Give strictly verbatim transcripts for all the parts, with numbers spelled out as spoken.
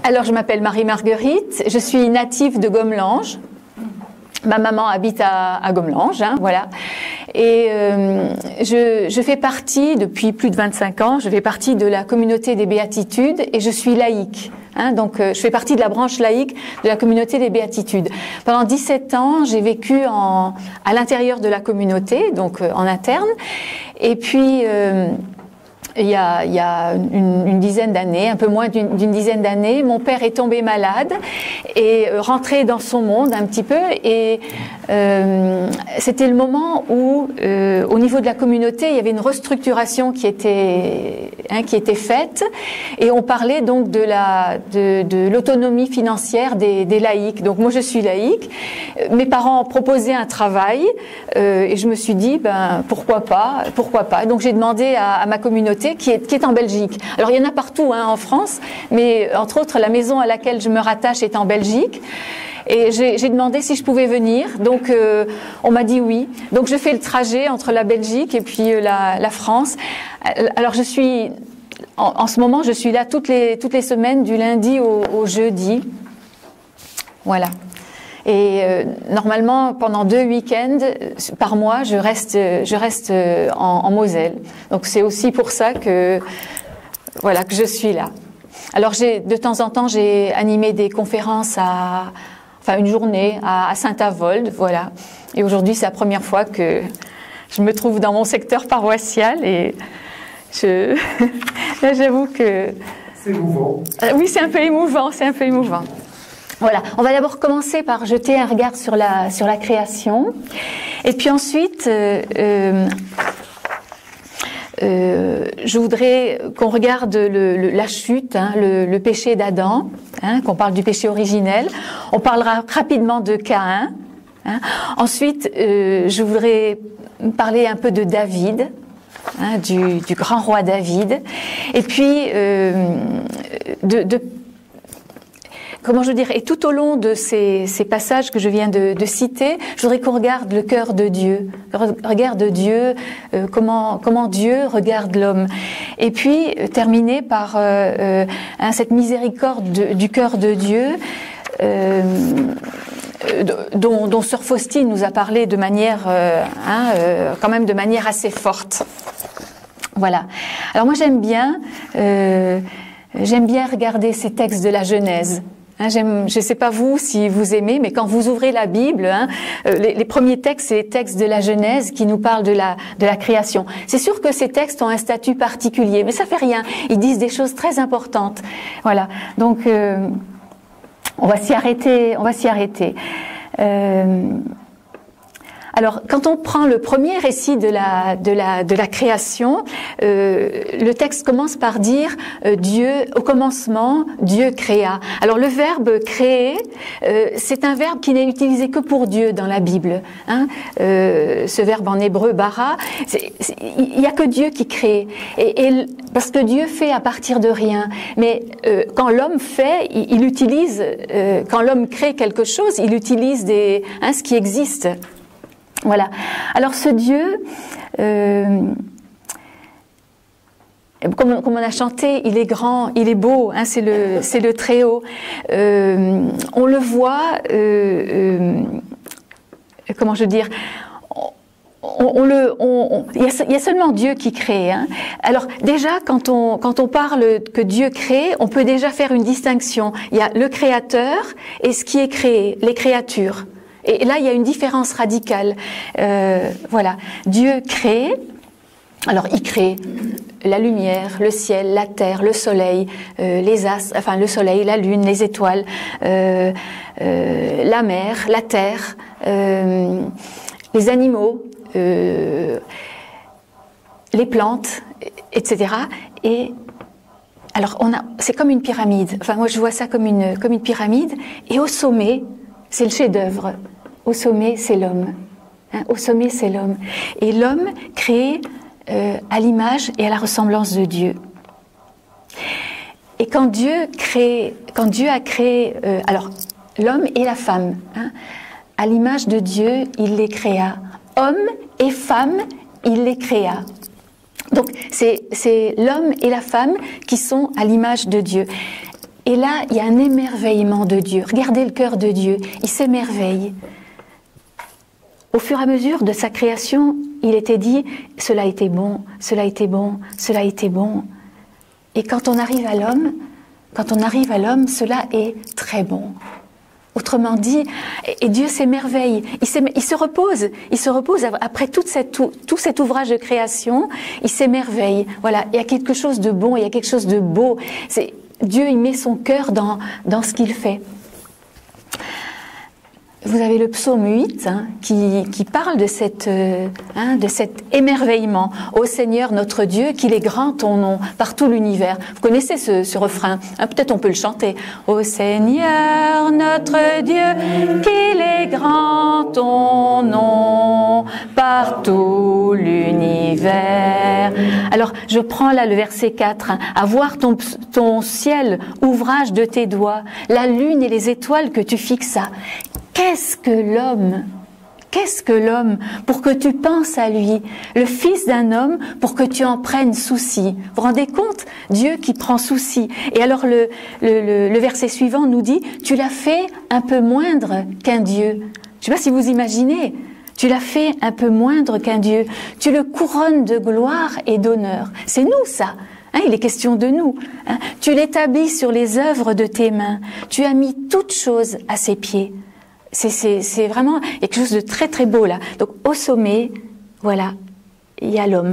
Alors, je m'appelle Marie-Marguerite, je suis native de Gommelange. Ma maman habite à, à Gommelange, hein, voilà. Et euh, je, je fais partie, depuis plus de vingt-cinq ans, je fais partie de la communauté des Béatitudes et je suis laïque. Hein, donc, euh, je fais partie de la branche laïque de la communauté des Béatitudes. Pendant dix-sept ans, j'ai vécu en, à l'intérieur de la communauté, donc euh, en interne. Et puis... Euh, Il y a, il y a une, une dizaine d'années, un peu moins d'une, d'une dizaine d'années, mon père est tombé malade et rentré dans son monde un petit peu. Et euh, c'était le moment où, euh, au niveau de la communauté, il y avait une restructuration qui était, hein, qui était faite. Et on parlait donc de la, de, de l'autonomie financière des, des laïcs. Donc moi, je suis laïque. Mes parents proposaient un travail euh, et je me suis dit, ben pourquoi pas, pourquoi pas. Donc j'ai demandé à, à ma communauté Qui est, qui est en Belgique. Alors il y en a partout hein, en France, mais entre autres la maison à laquelle je me rattache est en Belgique. Et j'ai, j'ai demandé si je pouvais venir, donc euh, on m'a dit oui. Donc je fais le trajet entre la Belgique et puis euh, la, la France. Alors je suis, en, en ce moment, je suis là toutes les toutes les semaines du lundi au, au jeudi. Voilà. Et euh, normalement, pendant deux week-ends par mois, je reste, je reste en, en Moselle. Donc c'est aussi pour ça que, voilà, que je suis là. Alors j'ai, de temps en temps, j'ai animé des conférences à, enfin une journée à, à Saint-Avold, voilà. Et aujourd'hui, c'est la première fois que je me trouve dans mon secteur paroissial et je, là, j'avoue que c'est émouvant. Oui, c'est un peu émouvant, c'est un peu émouvant. Voilà, on va d'abord commencer par jeter un regard sur la, sur la création. Et puis ensuite, euh, euh, euh, je voudrais qu'on regarde le, le, la chute, hein, le, le péché d'Adam, hein, qu'on parle du péché originel. On parlera rapidement de Caïn. Hein. Ensuite, euh, je voudrais parler un peu de David, hein, du, du grand roi David. Et puis, euh, de... de Comment je veux dire, et tout au long de ces, ces passages que je viens de, de citer, je voudrais qu'on regarde le cœur de Dieu, regarde Dieu, euh, comment comment Dieu regarde l'homme, et puis euh, terminer par euh, euh, hein, cette miséricorde de, du cœur de Dieu. Euh, dont, dont Sœur Faustine nous a parlé de manière, euh, hein, euh, quand même de manière assez forte. Voilà. Alors moi j'aime bien, euh, j'aime bien regarder ces textes de la Genèse. Hein, j'aime, je ne sais pas vous si vous aimez, mais quand vous ouvrez la Bible, hein, les, les premiers textes, c'est les textes de la Genèse qui nous parlent de la, de la création. C'est sûr que ces textes ont un statut particulier, mais ça fait rien. Ils disent des choses très importantes. Voilà. Donc, euh, on va s'y arrêter. On va s'y arrêter. Euh, Alors, quand on prend le premier récit de la de la de la création, euh, le texte commence par dire euh, Dieu au commencement Dieu créa. Alors le verbe créer, euh, c'est un verbe qui n'est utilisé que pour Dieu dans la Bible. Hein. Euh, ce verbe en hébreu bara, c'est, c'est, il y a que Dieu qui crée. Et, et parce que Dieu fait à partir de rien. Mais euh, quand l'homme fait, il, il utilise euh, quand l'homme crée quelque chose, il utilise des hein, ce qui existe. Voilà. Alors ce Dieu, euh, comme, comme on a chanté, il est grand, il est beau, hein, c'est le, c'est le Très-Haut. Euh, on le voit, euh, euh, comment je veux dire, on, on le, on, on, il, y a, il y a seulement Dieu qui crée. Hein. Alors déjà, quand on, quand on parle que Dieu crée, on peut déjà faire une distinction. Il y a le Créateur et ce qui est créé, les créatures. Et là, il y a une différence radicale. Euh, voilà, Dieu crée. Alors, il crée la lumière, le ciel, la terre, le soleil, euh, les astres, enfin le soleil, la lune, les étoiles, euh, euh, la mer, la terre, euh, les animaux, euh, les plantes, et cetera. Et alors, on a, c'est comme une pyramide. Enfin, moi, je vois ça comme une comme une pyramide. Et au sommet, c'est le chef-d'œuvre. Au sommet, c'est l'homme. Hein, au sommet, c'est l'homme. Et l'homme créé euh, à l'image et à la ressemblance de Dieu. Et quand Dieu crée, quand Dieu a créé, euh, alors l'homme et la femme, hein, à l'image de Dieu, il les créa. Homme et femme, il les créa. Donc c'est c'est l'homme et la femme qui sont à l'image de Dieu. Et là, il y a un émerveillement de Dieu. Regardez le cœur de Dieu, il s'émerveille. Au fur et à mesure de sa création, il était dit, cela était bon, cela était bon, cela était bon. Et quand on arrive à l'homme, quand on arrive à l'homme, cela est très bon. Autrement dit, et Dieu s'émerveille, il, il se repose, il se repose après toute cette, tout, tout cet ouvrage de création, il s'émerveille. Voilà, il y a quelque chose de bon, il y a quelque chose de beau. C'est, Dieu, il met son cœur dans, dans ce qu'il fait. Vous avez le psaume huit hein, qui, qui parle de, cette, euh, hein, de cet émerveillement. Ô Seigneur notre Dieu, qu'il est grand ton nom par tout l'univers. Vous connaissez ce, ce refrain, hein, peut-être on peut le chanter. Ô Seigneur notre Dieu, qu'il est grand ton nom par tout l'univers. Alors je prends là le verset quatre. Hein, à voir ton, ton ciel, ouvrage de tes doigts, la lune et les étoiles que tu fixas. Qu'est-ce que l'homme? Qu'est-ce que l'homme pour que tu penses à lui? Le fils d'un homme pour que tu en prennes souci. Vous vous rendez compte? Dieu qui prend souci. Et alors le, le, le, le verset suivant nous dit, tu l'as fait un peu moindre qu'un Dieu. Je ne sais pas si vous imaginez. Tu l'as fait un peu moindre qu'un Dieu. Tu le couronnes de gloire et d'honneur. C'est nous ça. Hein, il est question de nous. Hein. Tu l'établis sur les œuvres de tes mains. Tu as mis toutes choses à ses pieds. C'est, c'est, c'est vraiment il y a quelque chose de très très beau là. Donc au sommet, voilà, il y a l'homme.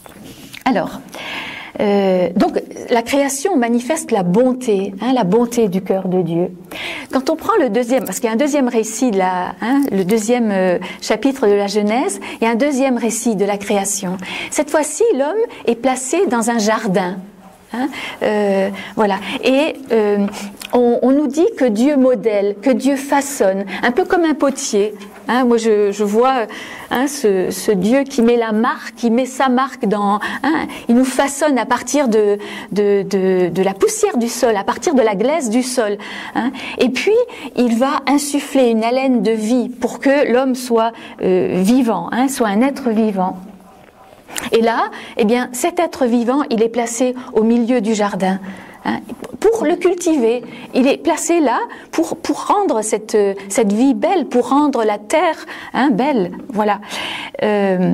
Alors, euh, donc la création manifeste la bonté, hein, la bonté du cœur de Dieu. Quand on prend le deuxième, parce qu'il y a un deuxième récit de la, hein, le deuxième euh, chapitre de la Genèse, il y a un deuxième récit de la création. Cette fois-ci, l'homme est placé dans un jardin. Hein, euh, voilà. Et euh, on, on nous dit que Dieu modèle, que Dieu façonne, un peu comme un potier. Hein, moi, je, je vois hein, ce, ce Dieu qui met la marque, qui met sa marque dans. Hein, il nous façonne à partir de, de, de, de la poussière du sol, à partir de la glaise du sol. Hein, et puis, il va insuffler une haleine de vie pour que l'homme soit euh, vivant, hein, soit un être vivant. Et là, eh bien, cet être vivant, il est placé au milieu du jardin hein, pour le cultiver. Il est placé là pour pour rendre cette cette vie belle, pour rendre la terre hein, belle. Voilà. Euh,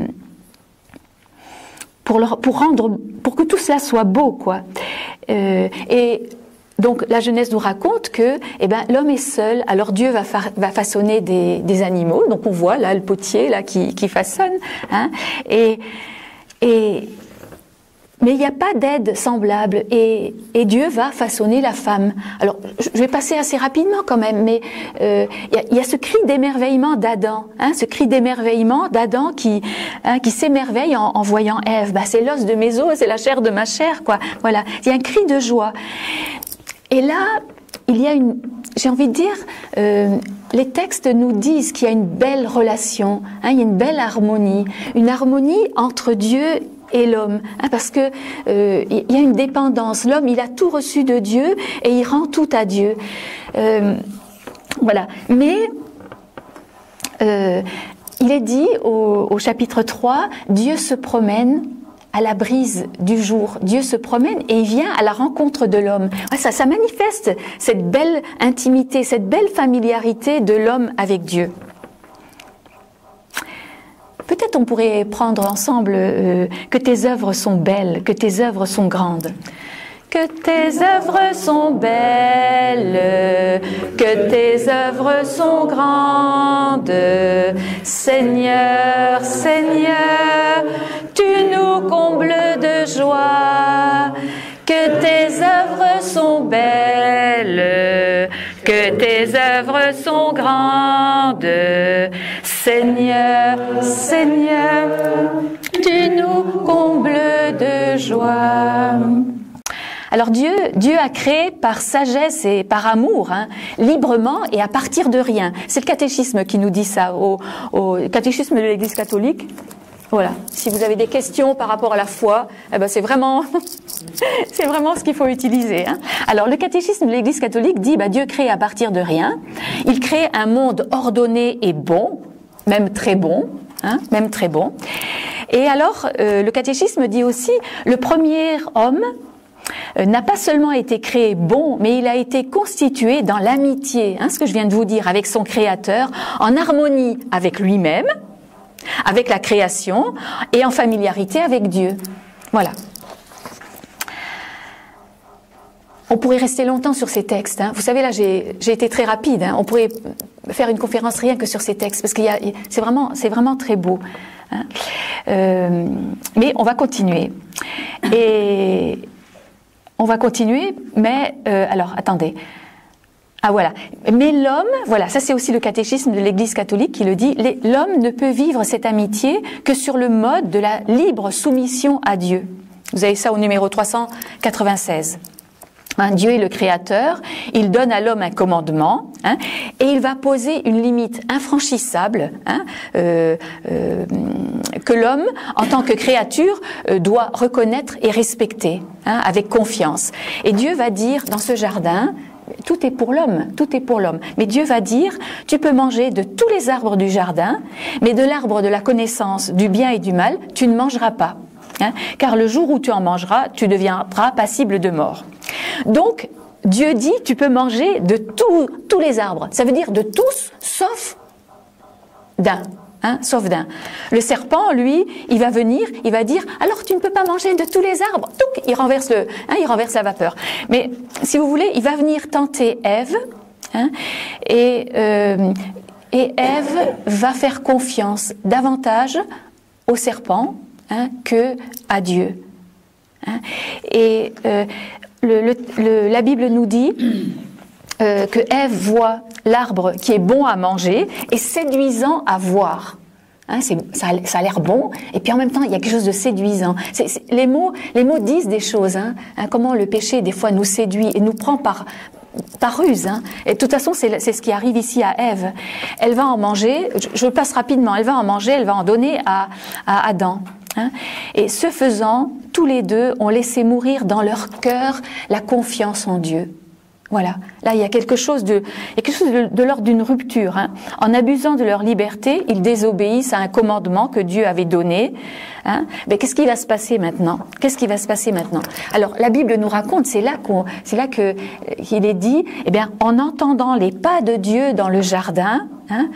pour leur, pour rendre pour que tout cela soit beau, quoi. Euh, et donc la Genèse nous raconte que eh ben l'homme est seul, alors Dieu va, fa va façonner des, des animaux. Donc on voit là le potier là qui qui façonne hein, et Et, mais il n'y a pas d'aide semblable et, et Dieu va façonner la femme. Alors, je vais passer assez rapidement quand même, mais euh, il, y a, il y a ce cri d'émerveillement d'Adam, hein, ce cri d'émerveillement d'Adam qui, hein, qui s'émerveille en, en voyant Ève. Bah, c'est l'os de mes os, c'est la chair de ma chair, quoi. Voilà, il y a un cri de joie. Et là, il y a une, j'ai envie de dire, euh, les textes nous disent qu'il y a une belle relation, hein, il y a une belle harmonie, une harmonie entre Dieu et l'homme, hein, parce que euh, il y a une dépendance. L'homme, il a tout reçu de Dieu et il rend tout à Dieu. Euh, voilà. Mais euh, il est dit au, au chapitre trois, Dieu se promène à la brise du jour. Dieu se promène et il vient à la rencontre de l'homme. Ouais, ça, ça manifeste cette belle intimité, cette belle familiarité de l'homme avec Dieu. Peut-être on pourrait prendre ensemble euh, que tes œuvres sont belles, que tes œuvres sont grandes. Que tes œuvres sont belles, que tes œuvres sont grandes. Seigneur, Seigneur, tu nous combles de joie. Que tes œuvres sont belles, que tes œuvres sont grandes. Seigneur, Seigneur, tu nous combles de joie. Alors Dieu, Dieu a créé par sagesse et par amour, hein, librement et à partir de rien. C'est le catéchisme qui nous dit ça, au, au catéchisme de l'Église catholique. Voilà. Si vous avez des questions par rapport à la foi, eh ben c'est vraiment, c'est vraiment ce qu'il faut utiliser. Hein. Alors le catéchisme de l'Église catholique dit, bah, Dieu crée à partir de rien. Il crée un monde ordonné et bon, même très bon, hein, même très bon. Et alors euh, le catéchisme dit aussi, le premier homme euh, n'a pas seulement été créé bon, mais il a été constitué dans l'amitié, hein, ce que je viens de vous dire, avec son Créateur, en harmonie avec lui-même, avec la création et en familiarité avec Dieu. Voilà. On pourrait rester longtemps sur ces textes. Hein. Vous savez, là, j'ai été très rapide. Hein. On pourrait faire une conférence rien que sur ces textes, parce que c'est vraiment, c'est vraiment très beau. Hein. Euh, mais on va continuer. Et on va continuer, mais... Euh, alors, attendez. Ah, voilà. Mais l'homme, voilà, ça c'est aussi le catéchisme de l'Église catholique qui le dit, l'homme ne peut vivre cette amitié que sur le mode de la libre soumission à Dieu. Vous avez ça au numéro trois cent quatre-vingt-seize. Hein, Dieu est le Créateur, il donne à l'homme un commandement, hein, et il va poser une limite infranchissable, hein, euh, euh, que l'homme, en tant que créature, euh, doit reconnaître et respecter, hein, avec confiance. Et Dieu va dire dans ce jardin, tout est pour l'homme, tout est pour l'homme. Mais Dieu va dire, tu peux manger de tous les arbres du jardin, mais de l'arbre de la connaissance du bien et du mal, tu ne mangeras pas. Hein, car le jour où tu en mangeras, tu deviendras passible de mort. Donc, Dieu dit, tu peux manger de tout, tous les arbres. Ça veut dire de tous, sauf d'un. Hein, sauf d'un. Le serpent, lui, il va venir, il va dire, alors tu ne peux pas manger de tous les arbres. Donc, il renverse, le, hein, il renverse la vapeur. Mais, si vous voulez, il va venir tenter Ève, hein, et, euh, et Ève va faire confiance davantage au serpent, hein, que à Dieu. Hein. Et euh, le, le, le, la Bible nous dit euh, que Ève voit l'arbre qui est bon à manger et séduisant à voir. Hein, ça, ça a l'air bon, et puis en même temps il y a quelque chose de séduisant. C'est, c'est, les mots, les mots disent des choses. Hein, hein, comment le péché des fois nous séduit et nous prend par par ruse. Hein. Et de toute façon, c'est ce qui arrive ici à Ève. Elle va en manger. Je, je passe rapidement. Elle va en manger. Elle va en donner à, à Adam. Hein. Et ce faisant, tous les deux ont laissé mourir dans leur cœur la confiance en Dieu. Voilà. Là, il y a quelque chose de, il y a quelque chose de, de l'ordre d'une rupture. Hein. En abusant de leur liberté, ils désobéissent à un commandement que Dieu avait donné. Hein. Mais qu'est-ce qui va se passer maintenant? Qu'est-ce qui va se passer maintenant? Alors, la Bible nous raconte, c'est là qu'on, c'est là que qu'il est dit, eh bien, en entendant les pas de Dieu dans le jardin, hein,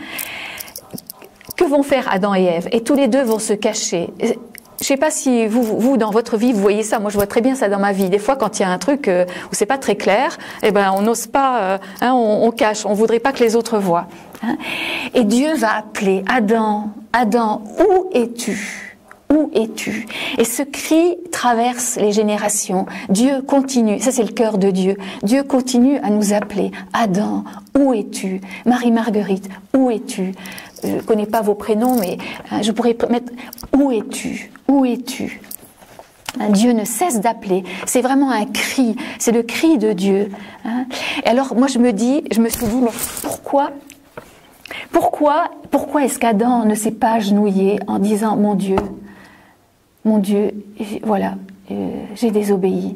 que vont faire Adam et Ève? Et tous les deux vont se cacher. Je sais pas si vous, vous, dans votre vie, vous voyez ça. Moi, je vois très bien ça dans ma vie. Des fois, quand il y a un truc euh, où c'est pas très clair, eh ben, on n'ose pas, euh, hein, on, on cache. On voudrait pas que les autres voient. Hein. Et Dieu va appeler Adam, Adam, où es-tu? Où es-tu? Et ce cri traverse les générations. Dieu continue, ça c'est le cœur de Dieu. Dieu continue à nous appeler. Adam, où es-tu? Marie-Marguerite, où es-tu? Je ne connais pas vos prénoms, mais hein, je pourrais mettre où es-tu? Où es-tu? Dieu ne cesse d'appeler. C'est vraiment un cri. C'est le cri de Dieu. Hein. Et alors, moi, je me dis, je me suis dit, mais pourquoi? Pourquoi, pourquoi est-ce qu'Adam ne s'est pas agenouillé en disant, mon Dieu, mon Dieu, voilà, euh, j'ai désobéi.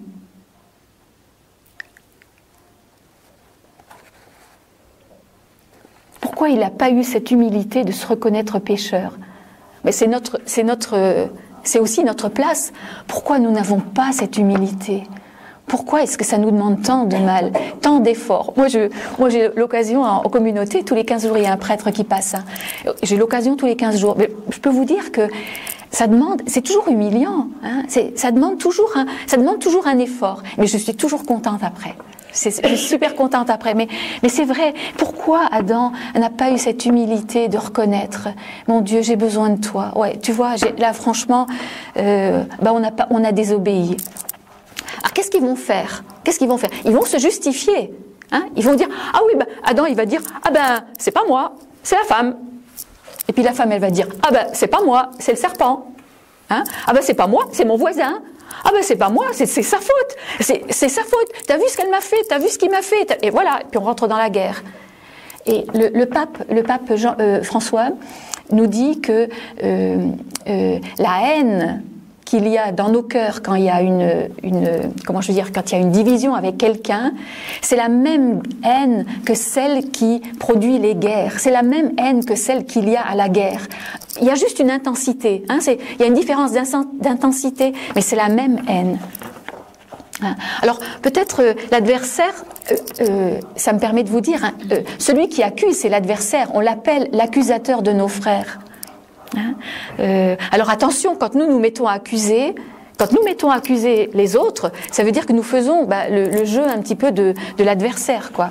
Pourquoi il n'a pas eu cette humilité de se reconnaître pécheur? Mais c'est notre, c'est notre, c'est aussi notre place. Pourquoi nous n'avons pas cette humilité? Pourquoi est-ce que ça nous demande tant de mal, tant d'efforts? Moi, je, moi, j'ai l'occasion en, en communauté, tous les quinze jours, il y a un prêtre qui passe. Hein. J'ai l'occasion tous les quinze jours. Mais je peux vous dire que ça demande, c'est toujours humiliant. Hein. C'est, ça demande toujours, un, ça demande toujours un effort. Mais je suis toujours contente après. C'est, je suis super contente après, mais, mais c'est vrai. Pourquoi Adam n'a pas eu cette humilité de reconnaître, mon Dieu, j'ai besoin de toi. Ouais, tu vois, j'ai, là, franchement, euh, bah, on a pas, on a désobéi. Alors, qu'est-ce qu'ils vont faire? Qu'est-ce qu'ils vont faire? Ils vont se justifier. Hein. Ils vont dire, ah oui, bah, Adam, il va dire, ah ben, c'est pas moi, c'est la femme. Et puis la femme, elle va dire, ah ben, c'est pas moi, c'est le serpent. Hein. Ah ben, c'est pas moi, c'est mon voisin. Ah ben c'est pas moi, c'est, c'est sa faute, c'est, c'est sa faute. T'as vu ce qu'elle m'a fait, t'as vu ce qu'il m'a fait, et voilà. Et puis on rentre dans la guerre. Et le, le pape, le pape Jean, euh, François nous dit que euh, euh, la haine qu'il y a dans nos cœurs quand il y a une, une, comment je veux dire, quand il y a une division avec quelqu'un, c'est la même haine que celle qui produit les guerres. C'est la même haine que celle qu'il y a à la guerre. Il y a juste une intensité. Hein, c'est, il y a une différence d'intensité, mais c'est la même haine. Alors peut-être euh, l'adversaire, euh, euh, ça me permet de vous dire, hein, euh, celui qui accuse, c'est l'adversaire. On l'appelle l'accusateur de nos frères. Hein, euh, alors attention, quand nous nous mettons à accuser, quand nous mettons à accuser les autres, ça veut dire que nous faisons bah, le, le jeu un petit peu de, de l'adversaire, quoi.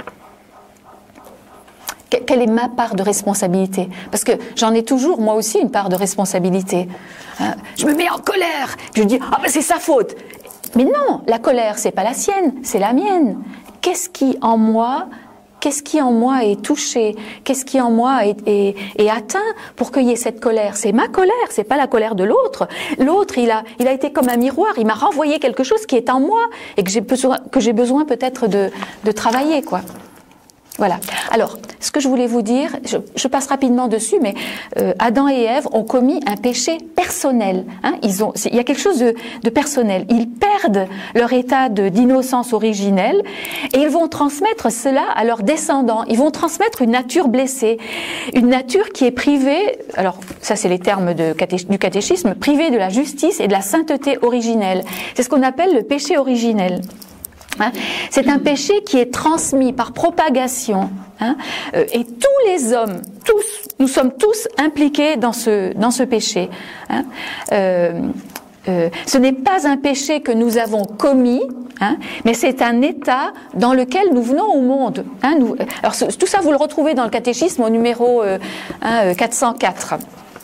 Quelle est ma part de responsabilité? Parce que j'en ai toujours, moi aussi, une part de responsabilité. Hein, je me mets en colère, puis je dis ah ben c'est sa faute. Mais non, la colère, c'est pas la sienne, c'est la mienne. Qu'est-ce qui en moi, qu'est-ce qui en moi est touché, qu'est-ce qui en moi est, est, est atteint pour qu'il y ait cette colère? C'est ma colère, c'est pas la colère de l'autre. L'autre, il a, il a été comme un miroir, il m'a renvoyé quelque chose qui est en moi et que j'ai besoin, que j'ai besoin peut-être de, de travailler, quoi. Voilà. Alors, ce que je voulais vous dire, je, je passe rapidement dessus, mais euh, Adam et Ève ont commis un péché personnel. Hein, ils ont, il y a quelque chose de, de personnel. Ils perdent leur état de, d'innocence originelle et ils vont transmettre cela à leurs descendants. Ils vont transmettre une nature blessée, une nature qui est privée. Alors, ça, c'est les termes de, du catéchisme, privée de la justice et de la sainteté originelle. C'est ce qu'on appelle le péché originel. Hein, c'est un péché qui est transmis par propagation, hein, euh, et tous les hommes, tous, nous sommes tous impliqués dans ce dans ce péché. Hein. Euh, euh, ce n'est pas un péché que nous avons commis, hein, mais c'est un état dans lequel nous venons au monde. Hein, nous, alors ce, tout ça, vous le retrouvez dans le catéchisme au numéro euh, hein, quatre cent quatre.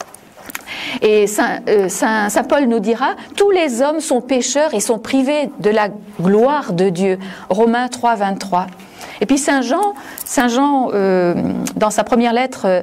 Et Saint, euh, Saint, Saint Paul nous dira, tous les hommes sont pécheurs et sont privés de la gloire de Dieu. Romains trois, vingt-trois. Et puis Saint Jean, Saint Jean euh, dans sa première lettre,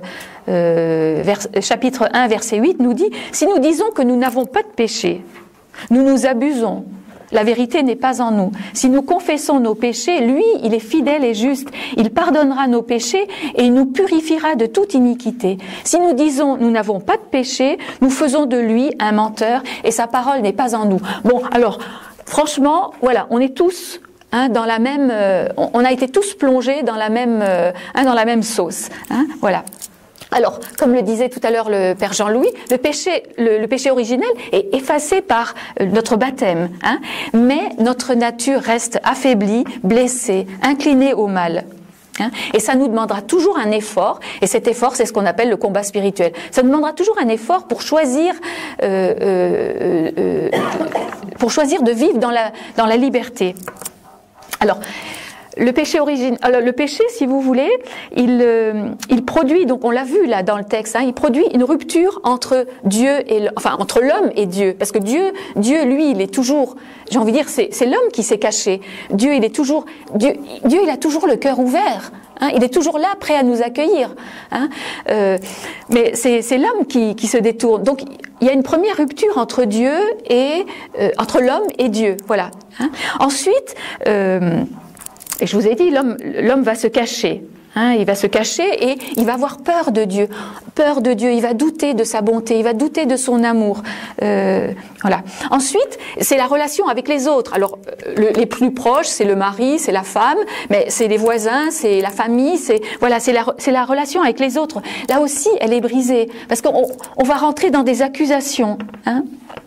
euh, vers, chapitre un, verset huit, nous dit, si nous disons que nous n'avons pas de péché, nous nous abusons. La vérité n'est pas en nous. Si nous confessons nos péchés, lui, il est fidèle et juste. Il pardonnera nos péchés et il nous purifiera de toute iniquité. Si nous disons nous n'avons pas de péché, nous faisons de lui un menteur et sa parole n'est pas en nous. Bon, alors, franchement, voilà, on est tous hein, dans la même, euh, on a été tous plongés dans la même, euh, hein, dans la même sauce. Hein, voilà. Alors, comme le disait tout à l'heure le Père Jean-Louis, le péché, le, le péché originel est effacé par notre baptême, hein, mais notre nature reste affaiblie, blessée, inclinée au mal. Hein, et ça nous demandera toujours un effort, et cet effort, c'est ce qu'on appelle le combat spirituel. Ça nous demandera toujours un effort pour choisir, euh, euh, euh, pour choisir de vivre dans la dans la liberté. Alors. Le péché origine, alors le péché, si vous voulez, il, euh, il produit, donc on l'a vu là dans le texte, hein, il produit une rupture entre Dieu et, enfin entre l'homme et Dieu, parce que Dieu, Dieu lui, il est toujours, j'ai envie de dire, c'est, c'est l'homme qui s'est caché. Dieu, il est toujours, Dieu, Dieu, il a toujours le cœur ouvert. Hein, il est toujours là, prêt à nous accueillir. Hein, euh, mais c'est, c'est l'homme qui, qui se détourne. Donc il y a une première rupture entre Dieu et euh, entre l'homme et Dieu. Voilà. Hein. Ensuite. Euh, Et je vous ai dit, l'homme, l'homme va se cacher. Hein, il va se cacher et il va avoir peur de Dieu. Peur de Dieu, il va douter de sa bonté, il va douter de son amour. Euh, voilà. Ensuite, c'est la relation avec les autres. Alors, le, les plus proches, c'est le mari, c'est la femme, mais c'est les voisins, c'est la famille, c'est voilà, c'est la, c'est la relation avec les autres. Là aussi, elle est brisée parce qu'on on va rentrer dans des accusations. Hein.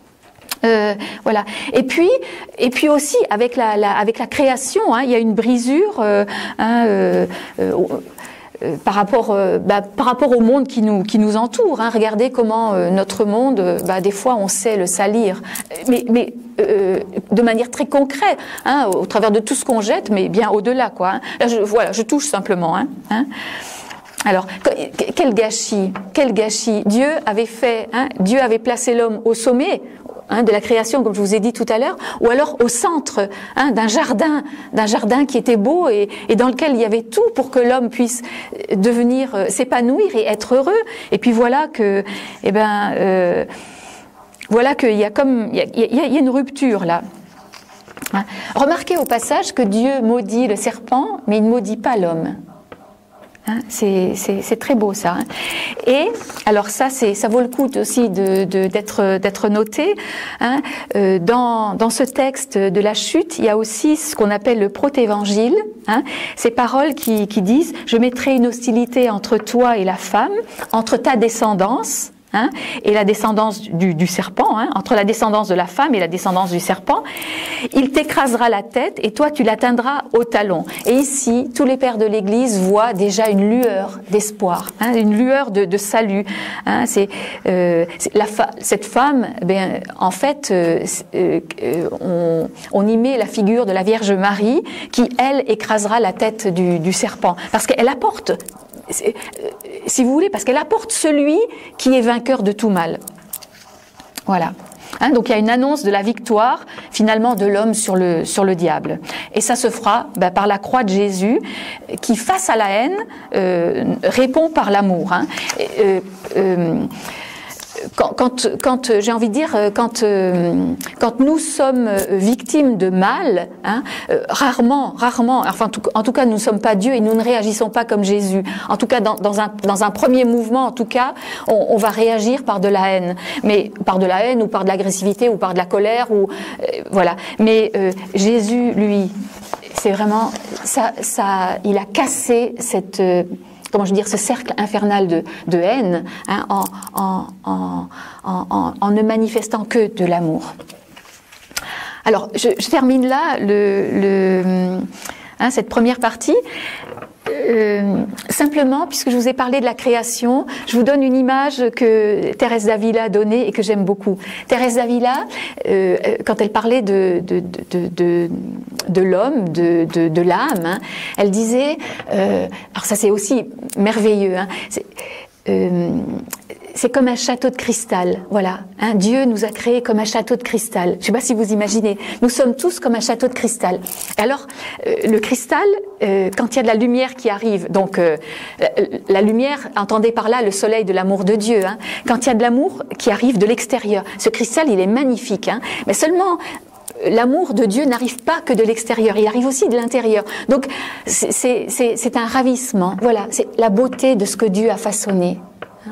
Euh, voilà. Et puis, et puis aussi avec la, la avec la création, hein, il y a une brisure euh, hein, euh, euh, euh, par rapport euh, bah, par rapport au monde qui nous qui nous entoure. Hein. Regardez comment euh, notre monde, bah, des fois, on sait le salir, mais mais euh, de manière très concrète, hein, au travers de tout ce qu'on jette, mais bien au-delà, quoi. Hein. Là, je, voilà, je touche simplement. Hein, hein. Alors, quel gâchis, quel gâchis. Dieu avait fait, hein, Dieu avait placé l'homme au sommet, hein, de la création, comme je vous ai dit tout à l'heure, ou alors au centre, hein, d'un jardin, d'un jardin qui était beau et, et dans lequel il y avait tout pour que l'homme puisse devenir, euh, s'épanouir et être heureux. Et puis voilà que, eh ben, euh, voilà qu'il y a comme, il y a, il y a, il y a une rupture là. Hein. Remarquez au passage que Dieu maudit le serpent, mais il ne maudit pas l'homme. Hein, c'est, c'est, c'est très beau ça. Hein. Et alors ça, c'est, ça vaut le coup aussi de, de, d'être, d'être noté. Hein. Euh, dans, dans ce texte de la chute, il y a aussi ce qu'on appelle le protévangile. Hein, ces paroles qui, qui disent « Je mettrai une hostilité entre toi et la femme, entre ta descendance ». Hein, et la descendance du, du serpent, hein, entre la descendance de la femme et la descendance du serpent, il t'écrasera la tête et toi tu l'atteindras au talon. Et ici, tous les pères de l'Église voient déjà une lueur d'espoir, hein, une lueur de, de salut. Hein, c'est euh, la fa cette femme, ben, en fait, euh, euh, on, on y met la figure de la Vierge Marie qui, elle, écrasera la tête du, du serpent, parce qu'elle apporte, si vous voulez, parce qu'elle apporte celui qui est vainqueur de tout mal. Voilà. Hein, donc il y a une annonce de la victoire finalement de l'homme sur le, sur le diable. Et ça se fera ben, par la croix de Jésus qui, face à la haine, euh, répond par l'amour. Hein. Euh, euh, Quand, quand, quand j'ai envie de dire, quand, quand nous sommes victimes de mal, hein, rarement, rarement, enfin en tout, en tout cas nous ne sommes pas Dieu et nous ne réagissons pas comme Jésus. En tout cas dans, dans, un, dans un premier mouvement, en tout cas, on, on va réagir par de la haine, mais par de la haine ou par de l'agressivité ou par de la colère ou euh, voilà. Mais euh, Jésus, lui, c'est vraiment ça, ça, il a cassé cette euh, comment je veux dire, ce cercle infernal de, de haine, hein, en, en, en, en, en ne manifestant que de l'amour. Alors, je, je termine là le, le, hein, cette première partie. Euh, simplement, puisque je vous ai parlé de la création, je vous donne une image que Thérèse d'Avila a donnée et que j'aime beaucoup. Thérèse d'Avila, euh, quand elle parlait de, de, de, de, de l'homme, de, de, de l'âme, hein, elle disait, euh, alors ça c'est aussi merveilleux, hein, c'est, euh, c'est comme un château de cristal, voilà. Hein, Dieu nous a créés comme un château de cristal. Je ne sais pas si vous imaginez. Nous sommes tous comme un château de cristal. Alors, euh, le cristal, euh, quand il y a de la lumière qui arrive, donc euh, la lumière, entendez par là le soleil de l'amour de Dieu. Hein, quand il y a de l'amour qui arrive de l'extérieur, ce cristal, il est magnifique. Hein, mais seulement, l'amour de Dieu n'arrive pas que de l'extérieur, il arrive aussi de l'intérieur. Donc, c'est un ravissement. Voilà, c'est la beauté de ce que Dieu a façonné.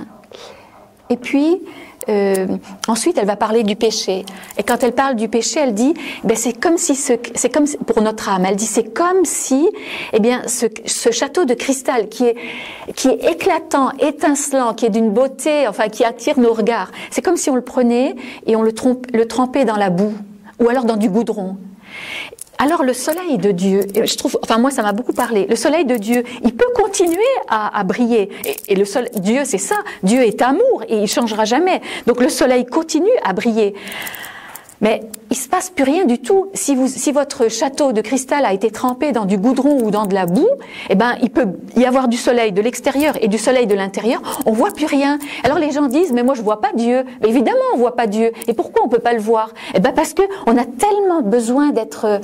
Et puis, euh, ensuite, elle va parler du péché. Et quand elle parle du péché, elle dit, ben c'est comme si ce, c'est comme pour notre âme. Elle dit, c'est comme si, eh bien, ce, ce château de cristal qui est, qui est éclatant, étincelant, qui est d'une beauté, enfin, qui attire nos regards. C'est comme si on le prenait et on le, trompe, le trempait dans la boue, ou alors dans du goudron. Alors le soleil de Dieu, je trouve, enfin moi ça m'a beaucoup parlé, le soleil de Dieu, il peut continuer à, à briller. Et, et le soleil, Dieu c'est ça, Dieu est amour et il changera jamais. Donc le soleil continue à briller. Mais il se passe plus rien du tout. Si, vous, si votre château de cristal a été trempé dans du goudron ou dans de la boue, eh ben, il peut y avoir du soleil de l'extérieur et du soleil de l'intérieur. On voit plus rien. Alors les gens disent, mais moi je vois pas Dieu. Mais évidemment, on voit pas Dieu. Et pourquoi on peut pas le voir? Eh ben, parce que on a tellement besoin d'être,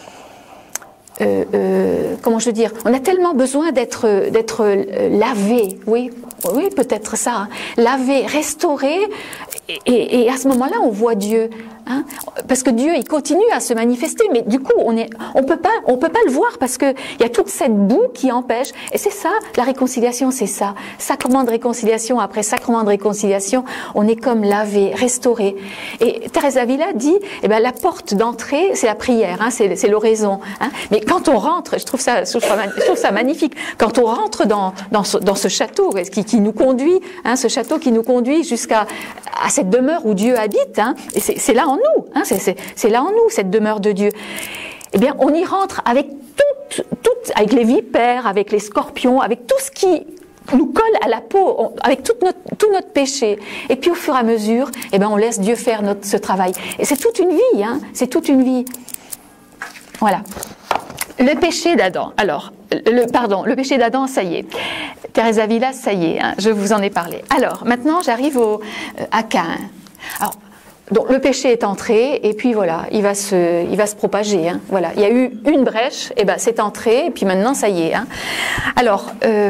euh, euh, comment je veux dire, on a tellement besoin d'être, d'être lavé. Oui, oui, peut-être ça. Hein. Lavé, restauré. Et, et, et à ce moment-là, on voit Dieu. Hein, parce que Dieu, il continue à se manifester, mais du coup, on est, on peut pas, on peut pas le voir parce que il y a toute cette boue qui empêche. Et c'est ça, la réconciliation, c'est ça. Sacrement de réconciliation après sacrement de réconciliation, on est comme lavé, restauré. Et Thérèse d'Avila dit, eh ben la porte d'entrée, c'est la prière, hein, c'est, c'est l'oraison. Hein, mais quand on rentre, je trouve ça, je trouve ça, je trouve ça magnifique. Quand on rentre dans dans ce, dans ce château qui, qui nous conduit, hein, ce château qui nous conduit jusqu'à à cette demeure où Dieu habite, hein, et c'est, c'est là en nous, hein, c'est là en nous, cette demeure de Dieu. Eh bien, on y rentre avec tout, tout, avec les vipères, avec les scorpions, avec tout ce qui nous colle à la peau, on, avec tout notre, tout notre péché. Et puis, au fur et à mesure, eh bien, on laisse Dieu faire notre, ce travail. Et c'est toute une vie, hein, c'est toute une vie. Voilà. Le péché d'Adam. Alors, le, pardon, le péché d'Adam, ça y est. Thérèse d'Avila, ça y est, hein, je vous en ai parlé. Alors, maintenant, j'arrive au, à Caïn. Alors, donc le péché est entré et puis voilà, il va se, il va se propager. Hein, voilà, il y a eu une brèche, et ben c'est entré et puis maintenant ça y est. Hein. Alors euh,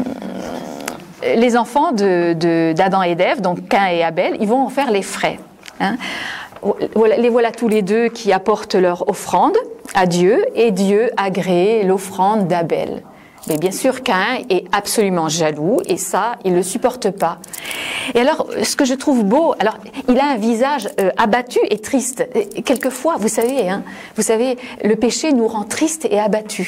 les enfants de, de, d'Adam et d'Ève, donc Caïn et Abel, ils vont en faire les frais. Hein. Voilà, les voilà tous les deux qui apportent leur offrande à Dieu et Dieu agrée l'offrande d'Abel. Mais bien sûr, Caïn est absolument jaloux et ça, il ne le supporte pas. Et alors, ce que je trouve beau, alors, il a un visage euh, abattu et triste. Et quelquefois, vous savez, hein, vous savez, le péché nous rend tristes et abattus.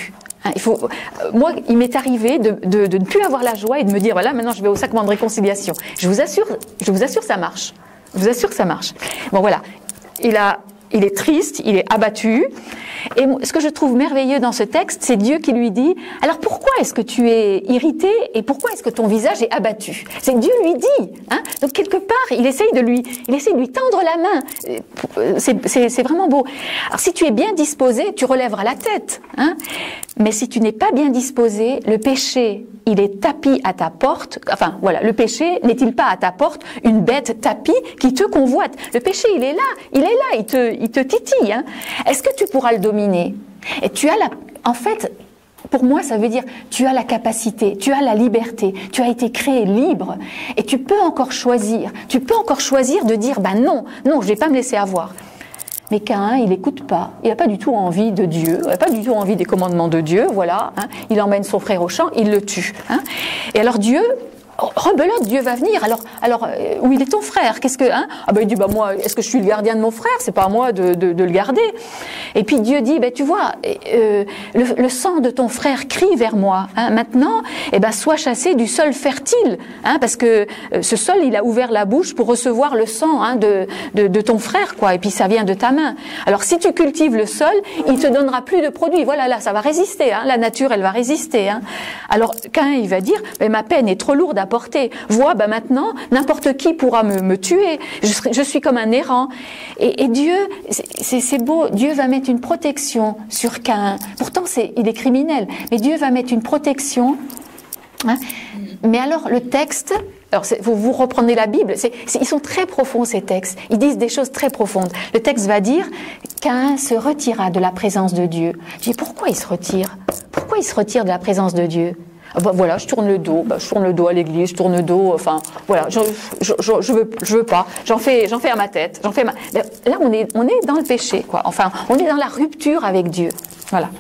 Hein, il faut, euh, moi, il m'est arrivé de, de, de ne plus avoir la joie et de me dire, voilà, maintenant je vais au sacrement de réconciliation. Je vous assure, je vous assure, ça marche. Je vous assure que ça marche. Bon, voilà. Il a, il est triste, il est abattu. Et ce que je trouve merveilleux dans ce texte, c'est Dieu qui lui dit, alors pourquoi est-ce que tu es irrité et pourquoi est-ce que ton visage est abattu? C'est que Dieu lui dit, hein. Donc quelque part, il essaye de lui, il essaye de lui tendre la main. C'est vraiment beau. Alors si tu es bien disposé, tu relèveras la tête, hein. Mais si tu n'es pas bien disposé, le péché, il est tapi à ta porte. Enfin, voilà, le péché n'est-il pas à ta porte une bête tapie qui te convoite? Le péché, il est là, il est là, il te, il te titille, hein. Est-ce que tu pourras le dominer? Et tu as la, en fait, pour moi, ça veut dire, tu as la capacité, tu as la liberté, tu as été créé libre, et tu peux encore choisir, tu peux encore choisir de dire, ben non, non, je vais pas me laisser avoir. Mais Caïn, il n'écoute pas, il n'a pas du tout envie de Dieu, il n'a pas du tout envie des commandements de Dieu, voilà, hein. Il emmène son frère au champ, il le tue, hein. Et alors Dieu, rebelote, Dieu va venir. Alors, alors euh, où il est ton frère? Qu'est-ce que, hein? Ah ben il dit, bah moi, est-ce que je suis le gardien de mon frère? C'est pas à moi de, de, de le garder. Et puis Dieu dit, ben tu vois, euh, le, le sang de ton frère crie vers moi. Hein? Maintenant, eh ben sois chassé du sol fertile, hein? Parce que euh, ce sol, il a ouvert la bouche pour recevoir le sang, hein, de, de, de ton frère, quoi. Et puis ça vient de ta main. Alors si tu cultives le sol, il te donnera plus de produits. Voilà, là, ça va résister. Hein? La nature, elle va résister. Hein? Alors Caïn, il va dire, ben ma peine est trop lourde à porter. Vois, ben maintenant, n'importe qui pourra me, me tuer. Je, serai, je suis comme un errant. Et, et Dieu, c'est beau, Dieu va mettre une protection sur Caïn. Pourtant, c'est, il est criminel, mais Dieu va mettre une protection. Hein. Mais alors, le texte, alors vous, vous reprenez la Bible, c'est, c'est, ils sont très profonds ces textes. Ils disent des choses très profondes. Le texte va dire, Caïn se retira de la présence de Dieu. Je dis, pourquoi il se retire? Pourquoi il se retire de la présence de Dieu? Ben voilà, je tourne le dos, ben je tourne le dos à l'église, je tourne le dos, enfin, voilà, je, je, je, je veux, je veux pas, j'en fais, j'en fais à ma tête, j'en fais à ma... Là, on est, on est dans le péché, quoi, enfin, on est dans la rupture avec Dieu, voilà.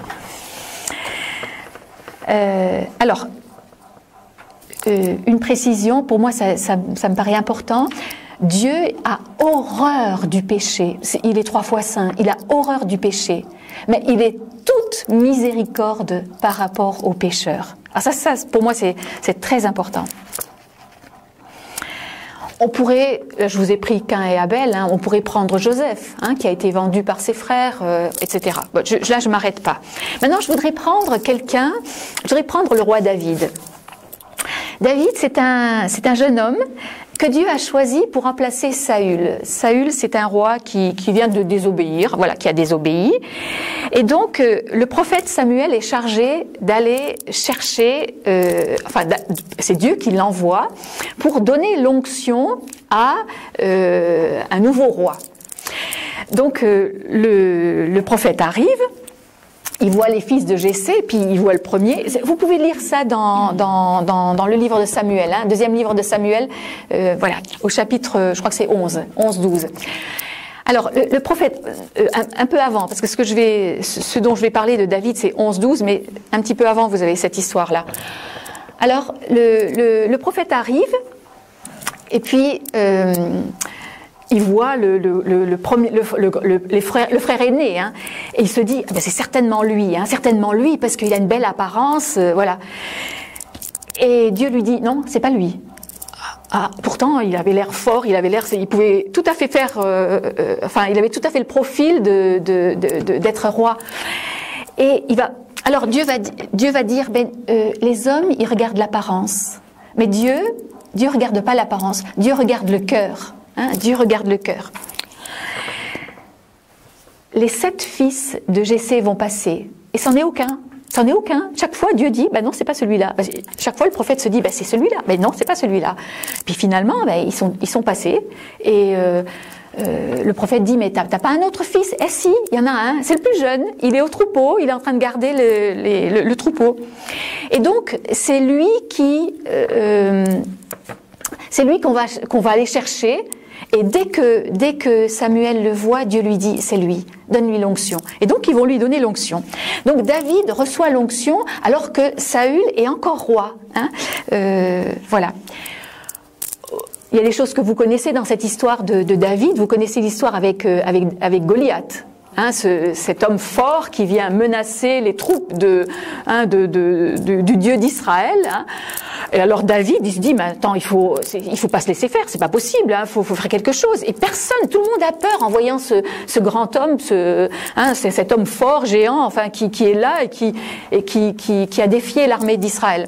Euh, alors, euh, une précision, pour moi, ça, ça, ça me paraît important. Dieu a horreur du péché, il est trois fois saint, il a horreur du péché, mais il est toute miséricorde par rapport aux pécheurs. Alors ça, ça pour moi, c'est, c'est très important. On pourrait, je vous ai pris Caïn et Abel, hein, on pourrait prendre Joseph, hein, qui a été vendu par ses frères, euh, et cetera. Bon, je, là, je m'arrête pas. Maintenant, je voudrais prendre quelqu'un, je voudrais prendre le roi David. David, c'est un, c'est un jeune homme que Dieu a choisi pour remplacer Saül. Saül, c'est un roi qui, qui vient de désobéir, voilà, qui a désobéi. Et donc, euh, le prophète Samuel est chargé d'aller chercher, euh, enfin, c'est Dieu qui l'envoie pour donner l'onction à euh, un nouveau roi. Donc, euh, le, le prophète arrive. Il voit les fils de Jessé, puis il voit le premier. Vous pouvez lire ça dans, dans, dans, dans le livre de Samuel, hein, deuxième livre de Samuel, euh, voilà, au chapitre, je crois que c'est onze, onze, douze. Alors, le, le prophète, euh, un, un peu avant, parce que ce, que je vais, ce dont je vais parler de David, c'est onze, douze, mais un petit peu avant, vous avez cette histoire-là. Alors, le, le, le prophète arrive, et puis... Euh, il voit le, le, le, le, premier, le, le, les frères, le frère aîné, hein, et il se dit, ah ben c'est certainement lui, hein, certainement lui, parce qu'il a une belle apparence, euh, voilà. Et Dieu lui dit, non, c'est pas lui. Ah, pourtant, il avait l'air fort, il avait l'air, il pouvait tout à fait faire, euh, euh, enfin, il avait tout à fait le profil de, de, de, de, d'être roi. Et il va, alors Dieu va, Dieu va dire, ben, euh, les hommes, ils regardent l'apparence, mais Dieu, Dieu regarde pas l'apparence, Dieu regarde le cœur. Hein, Dieu regarde le cœur. Les sept fils de Jessé vont passer, et c'en est aucun. C'en est aucun. Chaque fois, Dieu dit, bah non, c'est pas celui-là. Chaque fois, le prophète se dit, bah c'est celui-là. Mais non, c'est pas celui-là. Puis finalement, bah, ils sont, ils sont passés, et euh, euh, le prophète dit, mais t'as, t'as pas un autre fils? Eh si, il y en a un. C'est le plus jeune. Il est au troupeau. Il est en train de garder le, les, le, le troupeau. Et donc, c'est lui qui, euh, c'est lui qu'on va, qu'on va aller chercher. Et dès que, dès que Samuel le voit, Dieu lui dit, c'est lui, donne-lui l'onction. Et donc, ils vont lui donner l'onction. Donc, David reçoit l'onction alors que Saül est encore roi. Hein, euh, voilà. Il y a des choses que vous connaissez dans cette histoire de, de David. Vous connaissez l'histoire avec, euh, avec, avec Goliath. hein, ce, cet homme fort qui vient menacer les troupes de, hein, de, de, de, du Dieu d'Israël. Hein. Et alors David, il se dit, mais attends, il faut, il faut pas se laisser faire, c'est pas possible, hein, faut, faut faire quelque chose. Et personne, tout le monde a peur en voyant ce, ce grand homme, ce, hein, c'est cet homme fort, géant, enfin, qui, qui est là et qui, et qui, qui, qui a défié l'armée d'Israël.